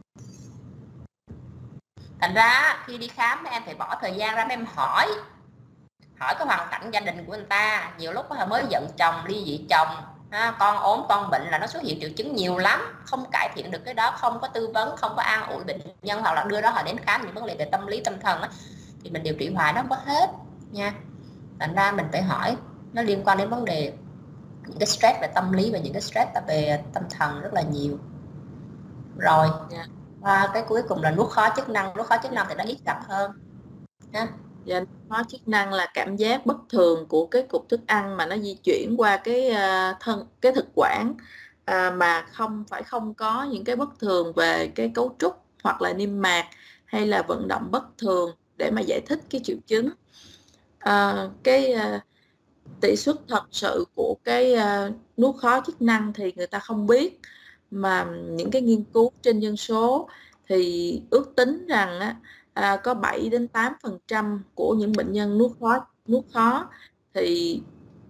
Speaker 1: Thành ra khi đi khám em phải bỏ thời gian ra em hỏi cái hoàn cảnh gia đình của người ta. Nhiều lúc mới giận chồng, ly dị chồng, con ốm con bệnh là nó xuất hiện triệu chứng nhiều lắm, không cải thiện được cái đó, không có tư vấn, không có an ủi bệnh nhân hoặc là đưa đó họ đến khám những vấn đề về tâm lý tâm thần á, thì mình điều trị hoài nó không có hết nha. Thành ra mình phải hỏi, nó liên quan đến vấn đề những cái stress về tâm lý và những cái stress về tâm thần rất là nhiều. Rồi và cái cuối cùng là nuốt khó chức năng. Nuốt khó chức năng thì nó ít gặp hơn ha.
Speaker 2: Khó chức năng là cảm giác bất thường của cái cục thức ăn mà nó di chuyển qua cái thực quản, mà không có những cái bất thường về cái cấu trúc hoặc là niêm mạc hay là vận động bất thường để mà giải thích cái triệu chứng. Tỷ suất thật sự của cái nuốt khó chức năng thì người ta không biết, mà những cái nghiên cứu trên dân số thì ước tính rằng có 7 đến 8% của những bệnh nhân nuốt khó thì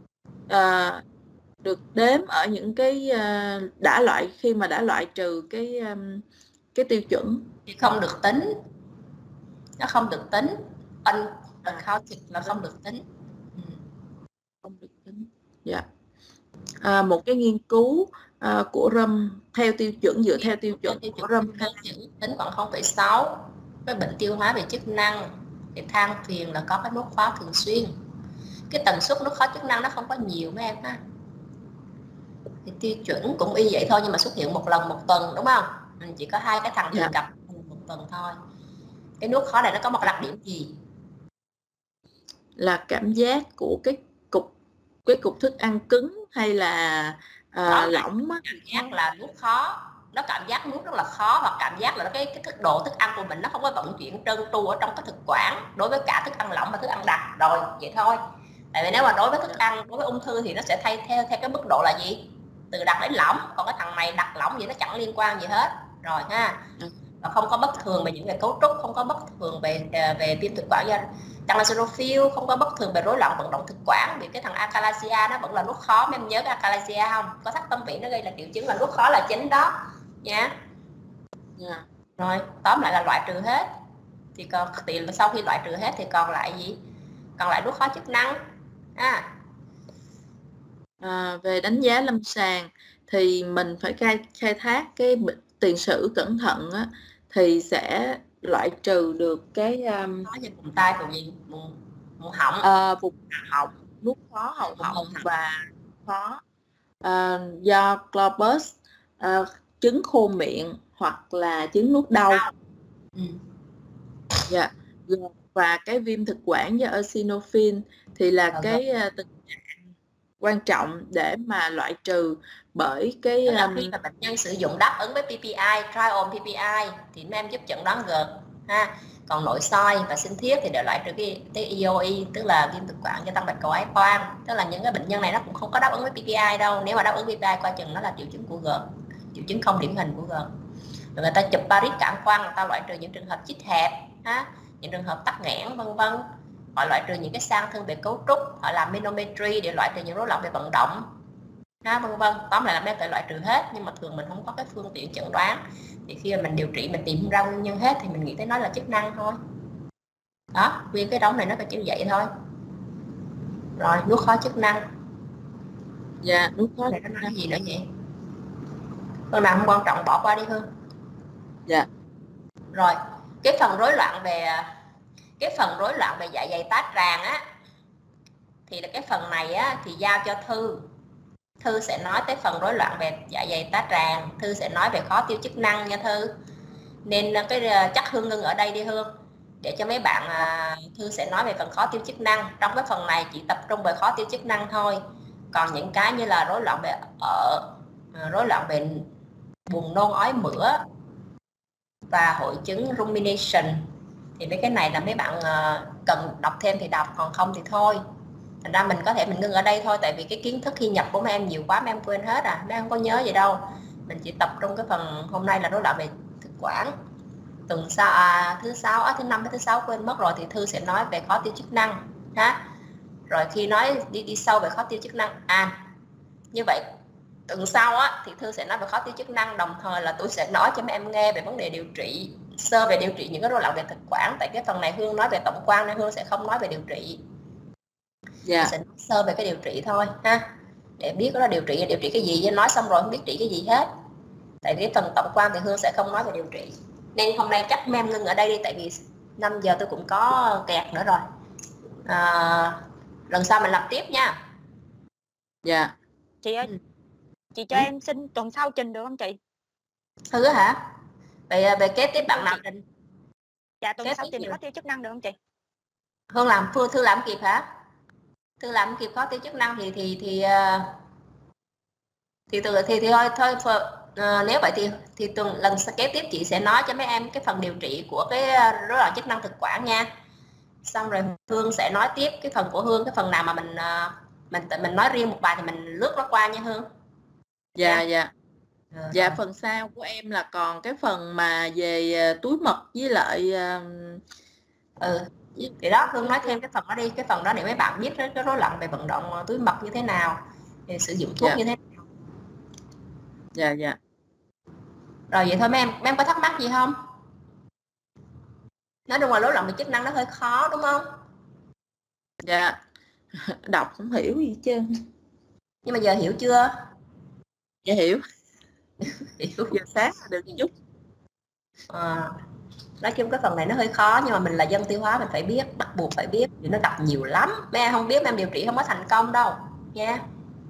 Speaker 2: được đếm ở những cái khi mà đã loại trừ cái tiêu chuẩn
Speaker 1: thì không được tính, nó không được tính, unconscious là không được tính.
Speaker 2: Không được tính. Một cái nghiên cứu của RUM theo tiêu chuẩn, dựa theo tiêu chuẩn của RUM
Speaker 1: tính khoảng 0,6. Cái bệnh tiêu hóa về chức năng thì than phiền là có cái nuốt khó thường xuyên. Cái tần suất nuốt khó chức năng nó không có nhiều mấy em ha. Thì tiêu chuẩn cũng y vậy thôi, nhưng mà xuất hiện một lần một tuần, đúng không? Mình chỉ có 2 cái thằng thường gặp một tuần thôi. Cái nuốt khó này nó có một đặc điểm gì?
Speaker 2: Là cảm giác của cái cục thức ăn cứng hay là lỏng á.
Speaker 1: Cảm giác là nuốt khó, nó cảm giác nuốt rất là khó, hoặc cảm giác là cái thức độ thức ăn của mình nó không có vận chuyển trơn tru ở trong cái thực quản đối với cả thức ăn lỏng và thức ăn đặc. Rồi vậy thôi. Tại vì nếu mà đối với thức ăn, đối với ung thư thì nó sẽ thay theo cái mức độ là gì? Từ đặc đến lỏng. Còn cái thằng này đặc lỏng gì nó chẳng liên quan gì hết. Rồi ha. Và không có bất thường về những về cấu trúc, không có bất thường về viêm thực quản do Eosinophil, không có bất thường về rối loạn vận động thực quản. Vì cái thằng achalasia nó vẫn là nuốt khó. Em nhớ cái achalasia không? Có thắt tâm vị nó gây là triệu chứng là nuốt khó là chính đó nha. Rồi tóm lại là loại trừ hết. Thì còn sau khi loại trừ hết thì còn lại gì? Còn lại nuốt khó chức năng.
Speaker 2: Về đánh giá lâm sàng thì mình phải khai thác cái tiền sử cẩn thận á, thì sẽ loại trừ được cái
Speaker 1: vùng tai, vùng gì, vùng họng,
Speaker 2: vùng họng, nuốt khó hậu họng và khó do Globus, chứng khô miệng hoặc là chứng nuốt đau. Và cái viêm thực quản do eosinophil thì là cái tình trạng quan trọng để mà loại trừ, bởi cái
Speaker 1: khi mà bệnh nhân sử dụng đáp ứng với PPI, trial PPI thì em giúp chẩn đoán GERD ha. Còn nội soi và sinh thiết thì đều loại trừ cái EOE, tức là viêm thực quản do tăng bạch cầu ái toan. Tức là những cái bệnh nhân này nó cũng không có đáp ứng với PPI đâu. Nếu mà đáp ứng với PPI qua chừng nó là triệu chứng của GERD, triệu chứng không điển hình của GERD. Rồi người ta chụp Paris cản quang, người ta loại trừ những trường hợp chích hẹp ha, những trường hợp tắc nghẽn vân vân. Họ loại trừ những cái sang thương về cấu trúc, họ làm manometry để loại trừ những rối loạn về vận động ha, vân vân. Tóm lại là em phải loại trừ hết, nhưng mà thường mình không có cái phương tiện chẩn đoán, thì khi mà mình điều trị mình tìm ra nguyên nhân hết thì mình nghĩ tới nó là chức năng thôi. Đó, nguyên cái đống này nó phải chữ vậy thôi. Rồi nuốt khó chức năng.
Speaker 2: Dạ, nuốt khó
Speaker 1: này nó nói gì nữa vậy? Phần nào không quan trọng bỏ qua đi Hương.
Speaker 2: Dạ.
Speaker 1: Rồi cái phần rối loạn về dạ dày tá tràng á, thì là cái phần này á thì giao cho Thư sẽ nói tới phần rối loạn về dạ dày tá tràng. Thư sẽ nói về khó tiêu chức năng nha Thư. Nên cái chắc Hương ngưng ở đây đi Hương, để cho mấy bạn Thư sẽ nói về phần khó tiêu chức năng. Trong cái phần này chỉ tập trung về khó tiêu chức năng thôi. Còn những cái như là rối loạn về rối loạn về buồn nôn ói mửa và hội chứng rumination thì mấy cái này là mấy bạn cần đọc thêm thì đọc, còn không thì thôi. Thành ra mình có thể mình ngưng ở đây thôi, tại vì cái kiến thức khi nhập của mấy em nhiều quá mấy em quên hết mấy em không có nhớ gì đâu. Mình chỉ tập trung cái phần hôm nay là rối loạn về thực quản. Tuần sau thứ năm với thứ sáu quên mất rồi, thì Thư sẽ nói về khó tiêu chức năng ha. Rồi khi nói đi sâu về khó tiêu chức năng như vậy tuần sau thì Thư sẽ nói về khó tiêu chức năng, đồng thời là tôi sẽ nói cho mấy em nghe về vấn đề điều trị sơ về điều trị những cái rối loạn về thực quản. Tại cái phần này Hương nói về tổng quan nên Hương sẽ không nói về điều trị. Dạ. Sẽ nói sơ về cái điều trị thôi ha, để biết đó là điều trị cái gì, chứ nói xong rồi không biết trị cái gì hết. Tại vì phần tổng quan thì Hương sẽ không nói về điều trị, nên hôm nay chắc mấy em ngưng ở đây đi, tại vì 5 giờ tôi cũng có kẹt nữa rồi. Lần sau mình làm tiếp nha.
Speaker 2: Dạ.
Speaker 3: Chị ơi, chị cho em xin tuần sau trình được không chị?
Speaker 1: Thư hả? Về kế tiếp bạn nào trình?
Speaker 3: Dạ tuần sau trình khó tiêu chức năng được không chị?
Speaker 1: Hương làm Thư làm kịp hả? Thư làm kịp khó tiêu chức năng thì thôi. Nếu vậy thì lần kế tiếp chị sẽ nói cho mấy em cái phần điều trị của cái rối loạn chức năng thực quản nha. Xong rồi Hương sẽ nói tiếp cái phần của Hương, cái phần nào mà mình nói riêng một bài thì mình lướt nó qua nha Hương.
Speaker 2: Dạ. Dạ, phần sau của em là còn cái phần mà về túi mật với lại
Speaker 1: thì đó Hương nói thêm cái phần đó đi, cái phần đó để mấy bạn biết cái rối loạn về vận động túi mật như thế nào, thì sử dụng thuốc như thế nào.
Speaker 2: Dạ.
Speaker 1: Rồi vậy thôi mấy em có thắc mắc gì không? Nói chung là rối loạn về chức năng nó hơi khó đúng không?
Speaker 2: Dạ. Đọc không hiểu gì hết trơn.
Speaker 1: Nhưng mà giờ hiểu chưa?
Speaker 2: Dạ hiểu. Giờ sáng được chút.
Speaker 1: Nói chung cái phần này nó hơi khó, nhưng mà mình là dân tiêu hóa mình phải biết, bắt buộc phải biết, vì nó đọc nhiều lắm. Mấy em không biết mấy em điều trị không có thành công đâu nha.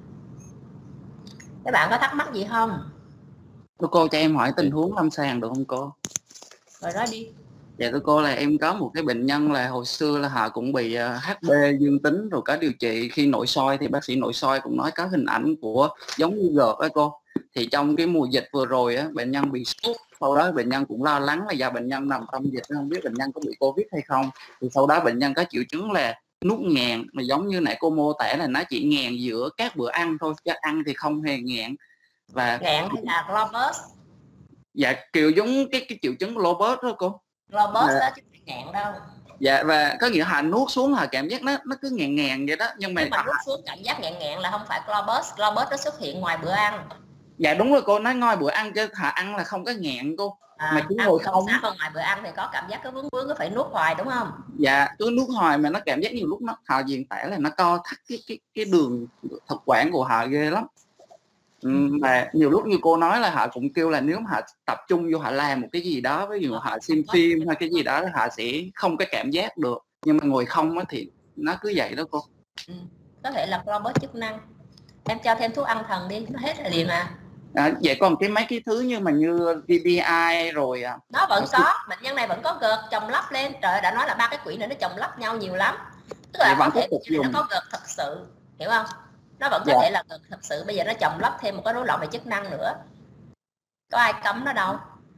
Speaker 1: Các bạn có thắc mắc gì không?
Speaker 4: Cô cho em hỏi tình huống lâm sàng được không cô?
Speaker 1: Rồi nói đi.
Speaker 4: Dạ thưa cô, là em có một cái bệnh nhân là hồi xưa là họ cũng bị HB dương tính rồi, có điều trị khi nội soi thì bác sĩ nội soi cũng nói có hình ảnh của giống như GERD đó cô. Thì trong cái mùa dịch vừa rồi bệnh nhân bị sốt, sau đó bệnh nhân cũng lo lắng là do bệnh nhân nằm trong dịch, không biết bệnh nhân có bị Covid hay không. Thì sau đó bệnh nhân có triệu chứng là nuốt nghẹn, mà giống như nãy cô mô tả là nó chỉ nghẹn giữa các bữa ăn thôi, chứ ăn thì không hề nghẹn. Và
Speaker 1: nghẹn hay là globus?
Speaker 4: Dạ kiểu giống cái triệu chứng globus đó cô.
Speaker 1: Globus đó chứ không nghẹn đâu.
Speaker 4: Dạ, và có nghĩa họ nuốt xuống là cảm giác nó cứ nghẹn vậy đó, nhưng mà
Speaker 1: nuốt xuống cảm giác nghẹn là không phải globus. Globus nó xuất hiện ngoài bữa ăn.
Speaker 4: Dạ đúng rồi cô, nói ngoài bữa ăn chứ họ ăn là không có nghẹn cô. Mà cứ ngồi không
Speaker 1: còn ngoài bữa ăn thì có cảm giác cái vướng cứ phải nuốt hoài đúng không?
Speaker 4: Dạ, cứ nuốt hoài mà nó cảm giác nhiều lúc họ diễn tả là nó co thắt cái đường thực quản của họ ghê lắm. Mà nhiều lúc như cô nói là họ cũng kêu là nếu mà họ tập trung vô họ làm một cái gì đó, ví dụ họ xem phim hay cái gì đó họ sẽ không có cảm giác được, nhưng mà ngồi không thì nó cứ vậy đó cô.
Speaker 1: Có thể là globus chức năng. Em cho thêm thuốc ăn thần đi, nó hết là liền
Speaker 4: vậy còn mấy cái thứ như PPI rồi
Speaker 1: nó vẫn có, bệnh nhân này vẫn có GERD chồng lấp lên. Trời, đã nói là 3 cái quỹ nữa nó chồng lấp nhau nhiều lắm. Tức là có thể nó có GERD thật sự, hiểu không? Nó vẫn có thể là GERD thật sự, bây giờ nó chồng lấp thêm một cái rối loạn về chức năng nữa. Có ai cấm nó đâu.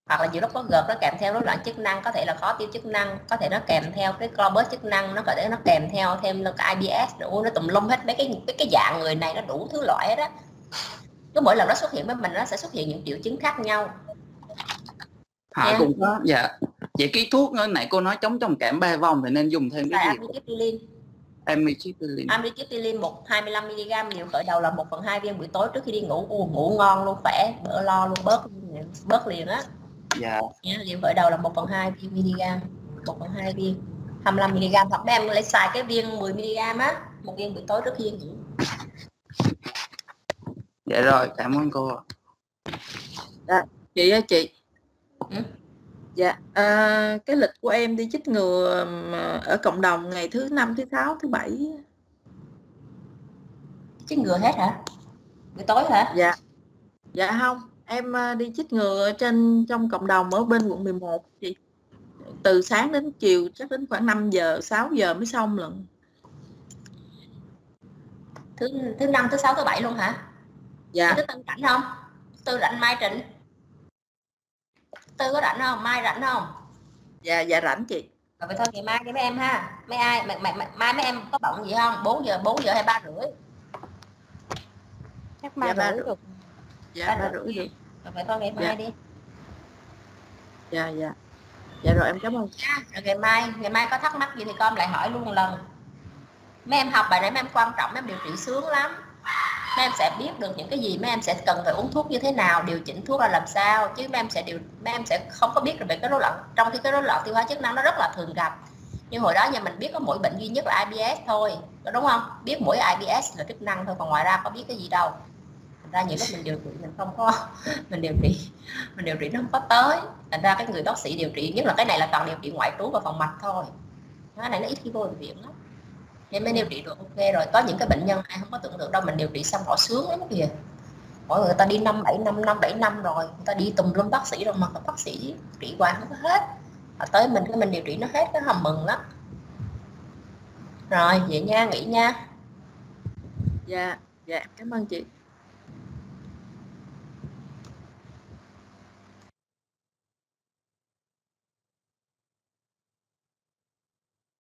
Speaker 1: hoặc là nhiều lúc có GERD nó kèm theo rối loạn chức năng, có thể là khó tiêu chức năng, có thể nó kèm theo cái clobus chức năng, nó có thể nó kèm theo thêm cái IBS nữa, nó tùm lum hết mấy cái dạng người này nó đủ thứ loại hết đó. Cứ mỗi lần nó xuất hiện với mình nó sẽ xuất hiện những triệu chứng khác nhau.
Speaker 4: Họ cũng có. Dạ. Vậy cái thuốc nãy cô nói chống trầm cảm 3 vòng thì nên dùng thêm cái gì?
Speaker 1: Amitriptyline. Amitriptyline 25 mg liều khởi đầu là 1/2 viên buổi tối trước khi đi ngủ. Ngủ ngon luôn, khỏe, bữa lo luôn, bớt liền á.
Speaker 4: Dạ.
Speaker 1: Liều khởi đầu là 1/2 mg, 1/2 viên 25 mg, hoặc mấy em lấy xài cái viên 10 mg á, một viên buổi tối trước khi ngủ.
Speaker 4: Dạ rồi, cảm ơn cô.
Speaker 2: Chị ơi chị.
Speaker 1: Ừ?
Speaker 2: Dạ, cái lịch của em đi chích ngừa ở cộng đồng ngày thứ 5, thứ 6, thứ 7.
Speaker 1: Chích ngừa hết hả? Buổi tối hả?
Speaker 2: Dạ. Dạ không, em đi chích ngừa trong cộng đồng ở bên quận 11 chị. Từ sáng đến chiều chắc đến khoảng 5 giờ, 6 giờ mới xong lần.
Speaker 1: Thứ 5, thứ 6, thứ 7 luôn hả?
Speaker 2: Dạ.
Speaker 1: Thứ Tư rảnh không? Tư rảnh Mai Trịnh. Tư có rảnh không? Mai rảnh không?
Speaker 2: Dạ rảnh chị.
Speaker 1: Rồi vậy thôi ngày mai đi mấy em ha. Mai mấy em có bận gì không? 4 giờ hay 3 rưỡi?
Speaker 3: Chắc 3 rưỡi được.
Speaker 2: Dạ 3 rưỡi được.
Speaker 1: Rồi vậy thôi ngày mai đi.
Speaker 2: Dạ rồi em cảm ơn.
Speaker 1: Rồi ngày mai có thắc mắc gì thì con lại hỏi luôn một lần. Mấy em học bài này mấy em quan trọng, mấy em điều trị sướng lắm. Mấy em sẽ biết được những cái gì, mấy em sẽ cần phải uống thuốc như thế nào, điều chỉnh thuốc là làm sao, chứ mấy em sẽ không có biết được về cái rối loạn, trong khi cái rối loạn tiêu hóa chức năng nó rất là thường gặp. Nhưng hồi đó nhà mình biết có mỗi bệnh duy nhất là IBS thôi, có đúng không? Biết mỗi IBS là chức năng thôi, còn ngoài ra có biết cái gì đâu. Thành ra những lúc mình điều trị mình không có mình điều trị nó không có tới. Thành ra cái người bác sĩ điều trị, nhất là cái này là toàn điều trị ngoại trú và phòng mạch thôi, cái này nó ít khi vô bệnh viện lắm, nên mới điều trị được ok rồi. Có những cái bệnh nhân ai không có tưởng tượng đâu, mình điều trị xong họ sướng lắm kìa. Mọi người ta đi 5-7 năm rồi, người ta đi tùm lum bác sĩ rồi mà các bác sĩ trị hoài không có hết. Họ tới mình cái mình điều trị nó hết, cái hầm mừng lắm. Rồi vậy nha, nghỉ nha.
Speaker 2: Dạ cảm ơn chị.